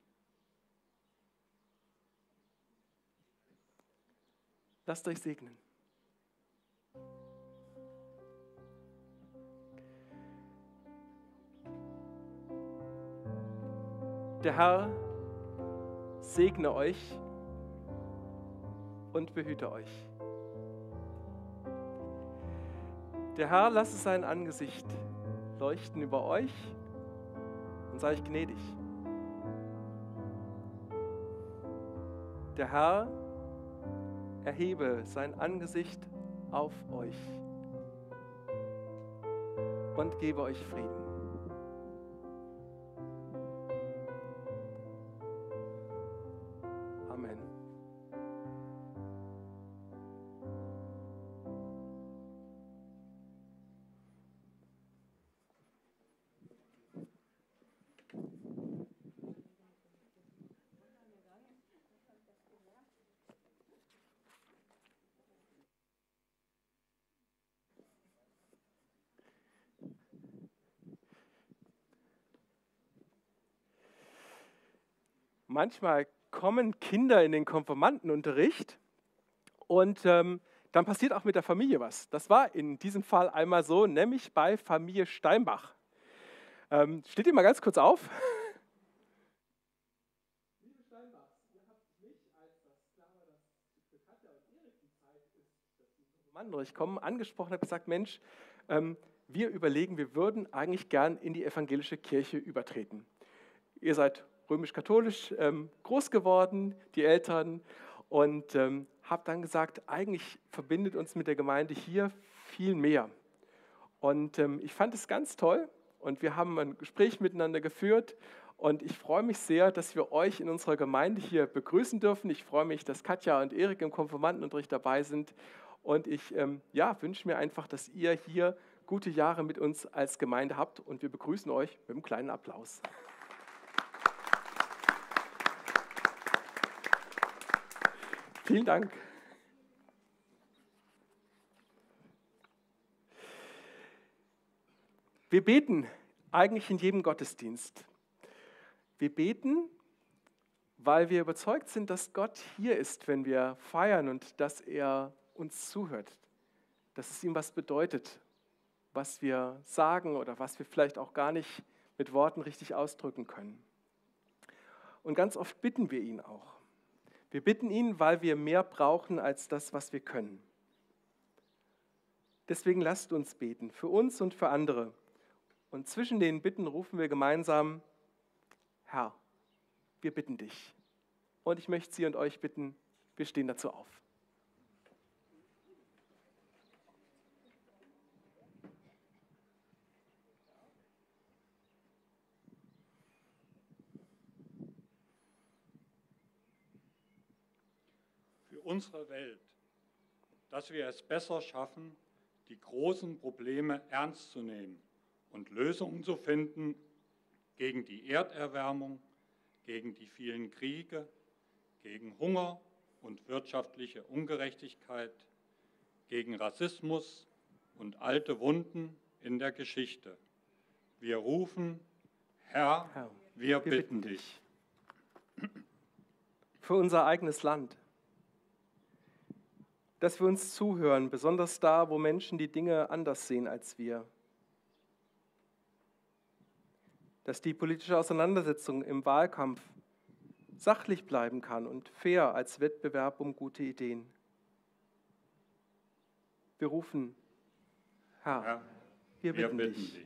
Lasst euch segnen. Der Herr segne euch und behüte euch. Der Herr lasse sein Angesicht leuchten über euch und sei euch gnädig. Der Herr erhebe sein Angesicht auf euch und gebe euch Frieden. Amen. Manchmal kommen Kinder in den Konfirmandenunterricht und dann passiert auch mit der Familie was. Das war in diesem Fall einmal so, nämlich bei Familie Steinbach. Steht ihr mal ganz kurz auf? Liebe Steinbachs, ihr habt mich, als das klar war, dass für Katja und Erik die Zeit ist, dass sie in den Konfirmandenunterricht kommen, angesprochen, habt gesagt, Mensch, wir überlegen, wir würden eigentlich gern in die evangelische Kirche übertreten. Ihr seid römisch-katholisch groß geworden, die Eltern, und habe dann gesagt, eigentlich verbindet uns mit der Gemeinde hier viel mehr. Und ich fand es ganz toll und wir haben ein Gespräch miteinander geführt und ich freue mich sehr, dass wir euch in unserer Gemeinde hier begrüßen dürfen. Ich freue mich, dass Katja und Erik im Konfirmandenunterricht dabei sind und ich wünsche mir einfach, dass ihr hier gute Jahre mit uns als Gemeinde habt und wir begrüßen euch mit einem kleinen Applaus. Vielen Dank. Wir beten eigentlich in jedem Gottesdienst. Wir beten, weil wir überzeugt sind, dass Gott hier ist, wenn wir feiern und dass er uns zuhört, dass es ihm was bedeutet, was wir sagen oder was wir vielleicht auch gar nicht mit Worten richtig ausdrücken können. Und ganz oft bitten wir ihn auch. Wir bitten ihn, weil wir mehr brauchen als das, was wir können. Deswegen lasst uns beten, für uns und für andere. Und zwischen den Bitten rufen wir gemeinsam, Herr, wir bitten dich. Und ich möchte Sie und euch bitten, wir stehen dazu auf. Unsere Welt, dass wir es besser schaffen, die großen Probleme ernst zu nehmen und Lösungen zu finden gegen die Erderwärmung, gegen die vielen Kriege, gegen Hunger und wirtschaftliche Ungerechtigkeit, gegen Rassismus und alte Wunden in der Geschichte. Wir rufen, Herr, wir bitten dich. Für unser eigenes Land. Dass wir uns zuhören, besonders da, wo Menschen die Dinge anders sehen als wir. Dass die politische Auseinandersetzung im Wahlkampf sachlich bleiben kann und fair als Wettbewerb um gute Ideen. Wir rufen, Herr, wir bitten dich.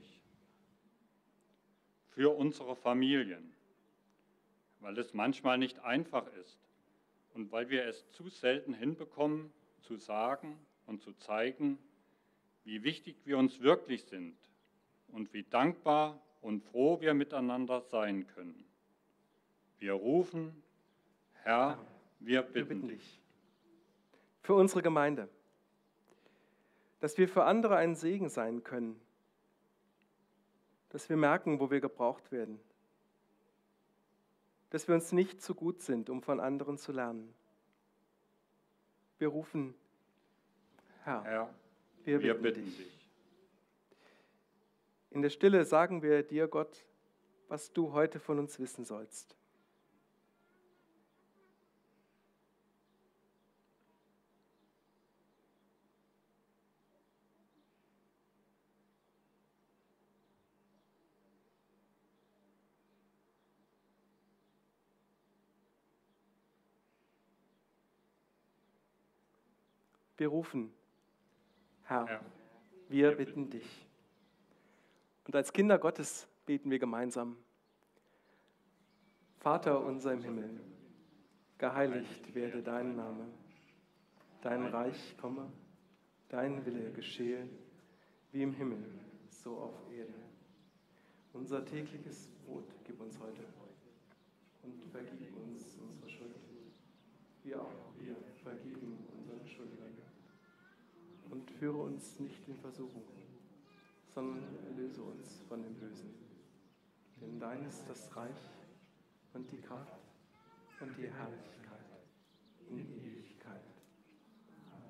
Für unsere Familien, weil es manchmal nicht einfach ist und weil wir es zu selten hinbekommen, zu sagen und zu zeigen, wie wichtig wir uns wirklich sind und wie dankbar und froh wir miteinander sein können. Wir rufen, Herr, wir bitten dich. Für unsere Gemeinde, dass wir für andere ein Segen sein können, dass wir merken, wo wir gebraucht werden, dass wir uns nicht zu gut sind, um von anderen zu lernen. Wir rufen, Herr, wir bitten dich. In der Stille sagen wir dir, Gott, was du heute von uns wissen sollst. Wir rufen, Herr, wir bitten dich. Und als Kinder Gottes beten wir gemeinsam. Vater unser im Himmel, geheiligt werde dein Name. Dein Reich komme, dein Wille geschehe, wie im Himmel, so auf Erden. Unser tägliches Brot gib uns heute und vergib uns unsere Schuld, wie auch wir vergeben unseren Schuldigen. Und führe uns nicht in Versuchung, sondern erlöse uns von dem Bösen. Denn dein ist das Reich und die Kraft und die Herrlichkeit in Ewigkeit. Amen.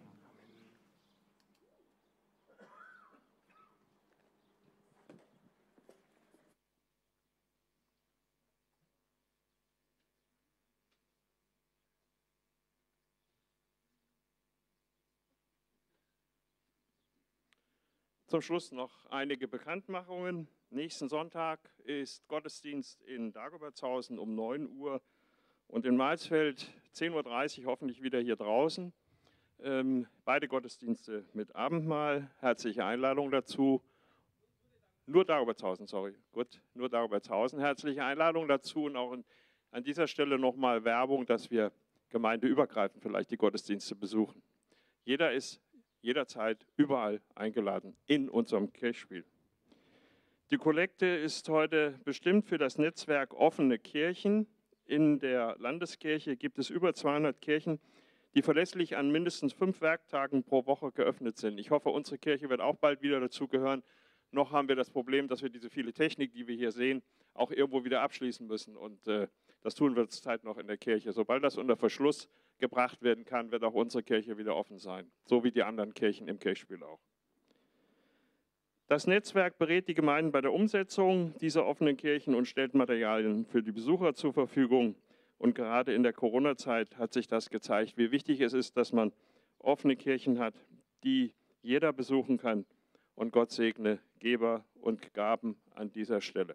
Zum Schluss noch einige Bekanntmachungen. Nächsten Sonntag ist Gottesdienst in Dagobertshausen um 9 Uhr und in Mahlsfeld 10.30 Uhr hoffentlich wieder hier draußen. Beide Gottesdienste mit Abendmahl. Herzliche Einladung dazu. Nur Dagobertshausen, sorry. Gut, nur Dagobertshausen. Herzliche Einladung dazu und auch an dieser Stelle nochmal Werbung, dass wir gemeindeübergreifend vielleicht die Gottesdienste besuchen. Jeder ist jederzeit überall eingeladen in unserem Kirchspiel. Die Kollekte ist heute bestimmt für das Netzwerk Offene Kirchen. In der Landeskirche gibt es über 200 Kirchen, die verlässlich an mindestens 5 Werktagen pro Woche geöffnet sind. Ich hoffe, unsere Kirche wird auch bald wieder dazugehören. Noch haben wir das Problem, dass wir diese viele Technik, die wir hier sehen, auch irgendwo wieder abschließen müssen. Und das tun wir zurzeit noch in der Kirche. Sobald das unter Verschluss gebracht werden kann, wird auch unsere Kirche wieder offen sein, so wie die anderen Kirchen im Kirchspiel auch. Das Netzwerk berät die Gemeinden bei der Umsetzung dieser offenen Kirchen und stellt Materialien für die Besucher zur Verfügung. Und gerade in der Corona-Zeit hat sich das gezeigt, wie wichtig es ist, dass man offene Kirchen hat, die jeder besuchen kann. Und Gott segne Geber und Gaben an dieser Stelle.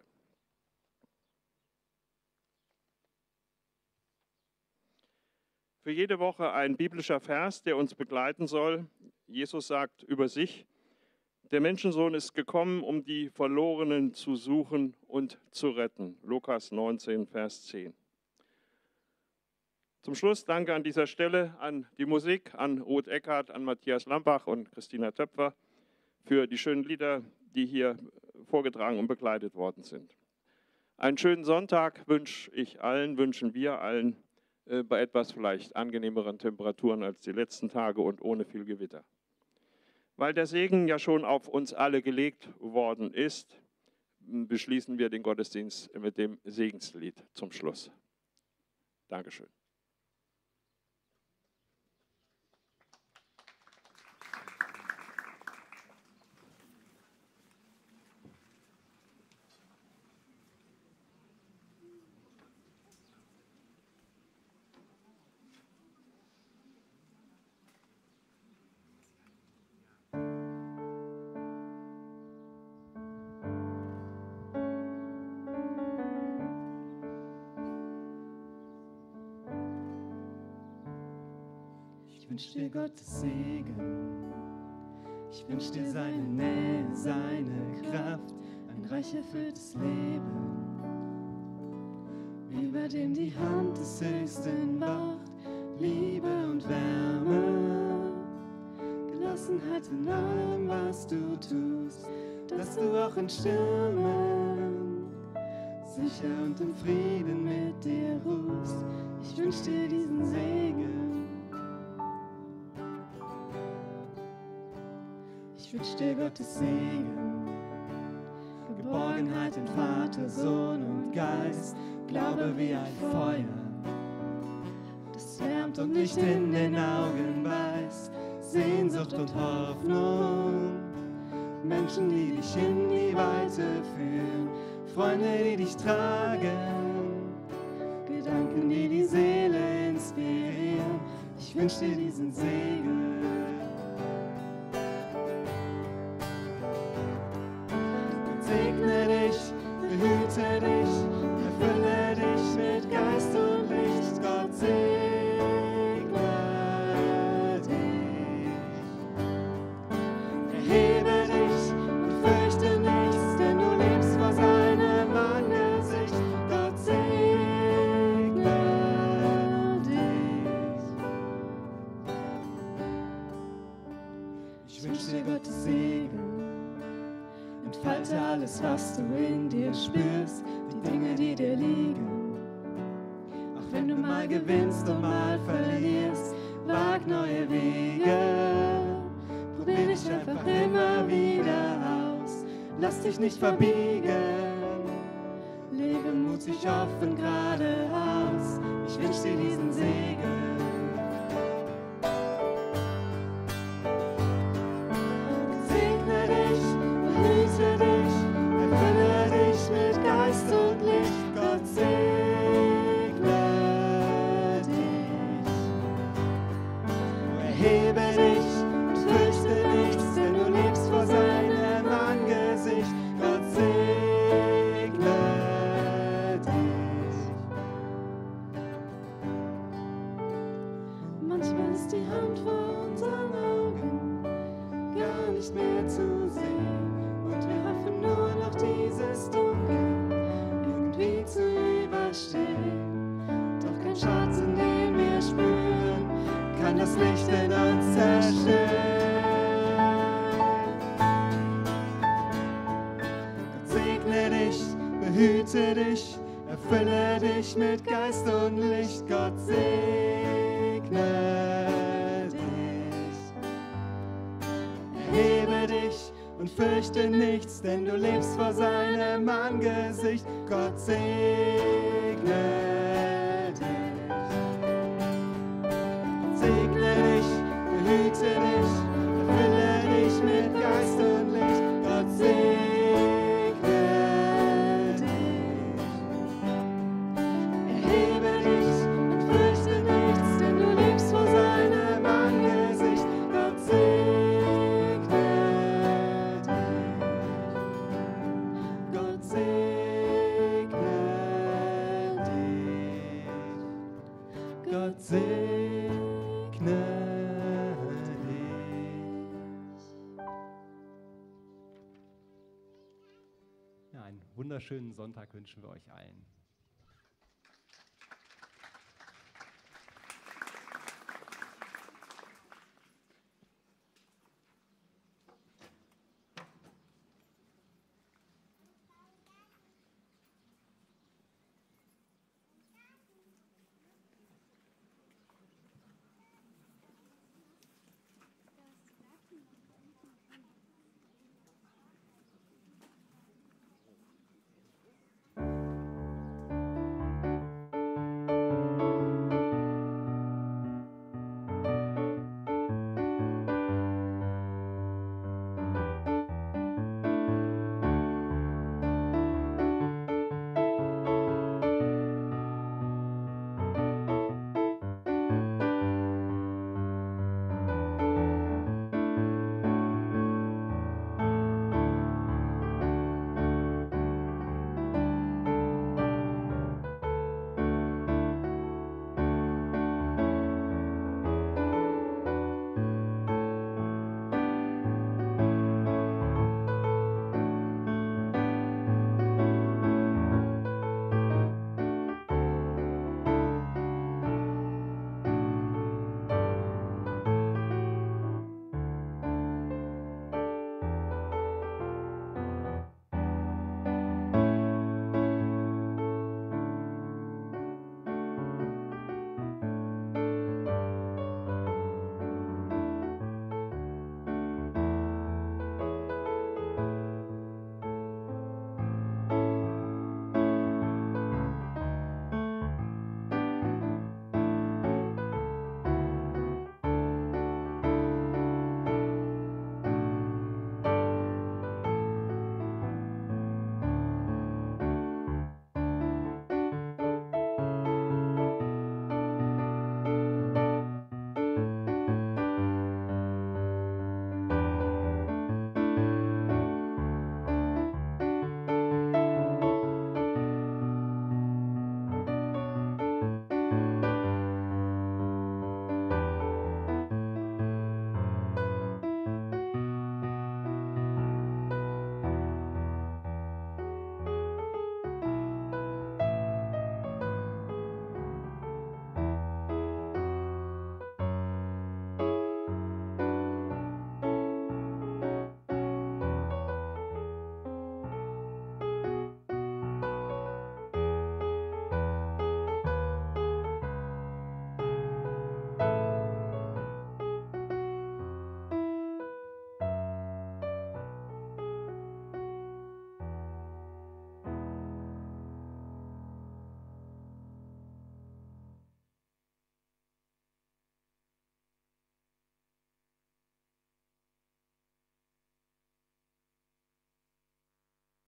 Für jede Woche ein biblischer Vers, der uns begleiten soll. Jesus sagt über sich: Der Menschensohn ist gekommen, um die Verlorenen zu suchen und zu retten. Lukas 19, Vers 10. Zum Schluss danke an dieser Stelle an die Musik, an Ruth Eckhardt, an Matthias Lambach und Christina Töpfer für die schönen Lieder, die hier vorgetragen und begleitet worden sind. Einen schönen Sonntag wünschen wir allen, bei etwas vielleicht angenehmeren Temperaturen als die letzten Tage und ohne viel Gewitter. Weil der Segen ja schon auf uns alle gelegt worden ist, beschließen wir den Gottesdienst mit dem Segenslied zum Schluss. Dankeschön. wünsch dir Gottes Segen. Ich wünsch dir seine Nähe, seine Kraft, ein reich erfülltes Leben, über dem die Hand des Höchsten wacht, Liebe und Wärme, Gelassenheit in allem, was du tust, dass du auch in Stürmen sicher und im Frieden mit dir ruhst. Ich wünsch dir diesen Segen. Ich wünsch dir Gottes Segen, Geborgenheit in Vater, Sohn und Geist, Glaube wie ein Feuer, das wärmt und nicht in den Augen beißt, Sehnsucht und Hoffnung, Menschen, die dich in die Weite führen, Freunde, die dich tragen, Gedanken, die die Seele inspirieren. Ich wünsch dir diesen Segen. Segne dich, behüte dich, erfülle dich mit Geist und Licht. Gott segne dich. Erhebe dich und fürchte nichts, denn du lebst vor seinem Angesicht. Gott segne dich. Ich wünsche dir Gottes Segen. Entfalte alles, was du in dir spürst, die Dinge, die dir liegen. Auch wenn du mal gewinnst und mal verlierst, wag neue Wege. Probier dich einfach immer wieder aus, lass dich nicht verbiegen. Lebe mutig, offen, geradeaus. Ich wünsch dir diesen Segen. Behüte dich, erfülle dich mit Geist und Licht. Gott segne dich. Erhebe dich und fürchte nichts, denn du lebst vor seinem Angesicht. Gott segne dich. Manchmal ist die Hand vor unseren Augen gar nicht mehr zu sehen. Und wir hoffen nur noch dieses Dunkel irgendwie zu überstehen. Doch kein Schatz, in den wir spüren, kann das Licht in uns zerstören. Gott segne dich, behüte dich, erfülle dich mit Geist und Licht. Gott segne dich. Erhebe dich und fürchte nichts, denn du lebst vor seinem Angesicht. Gott segne dich. Segne dich, behüte dich, erfülle dich mit Geist und Licht. Gott segne dich. Erhebe dich und fürchte nichts, denn du lebst vor seinem Angesicht. Gott segne Gott segne dich. Ja, einen wunderschönen Sonntag wünschen wir euch allen.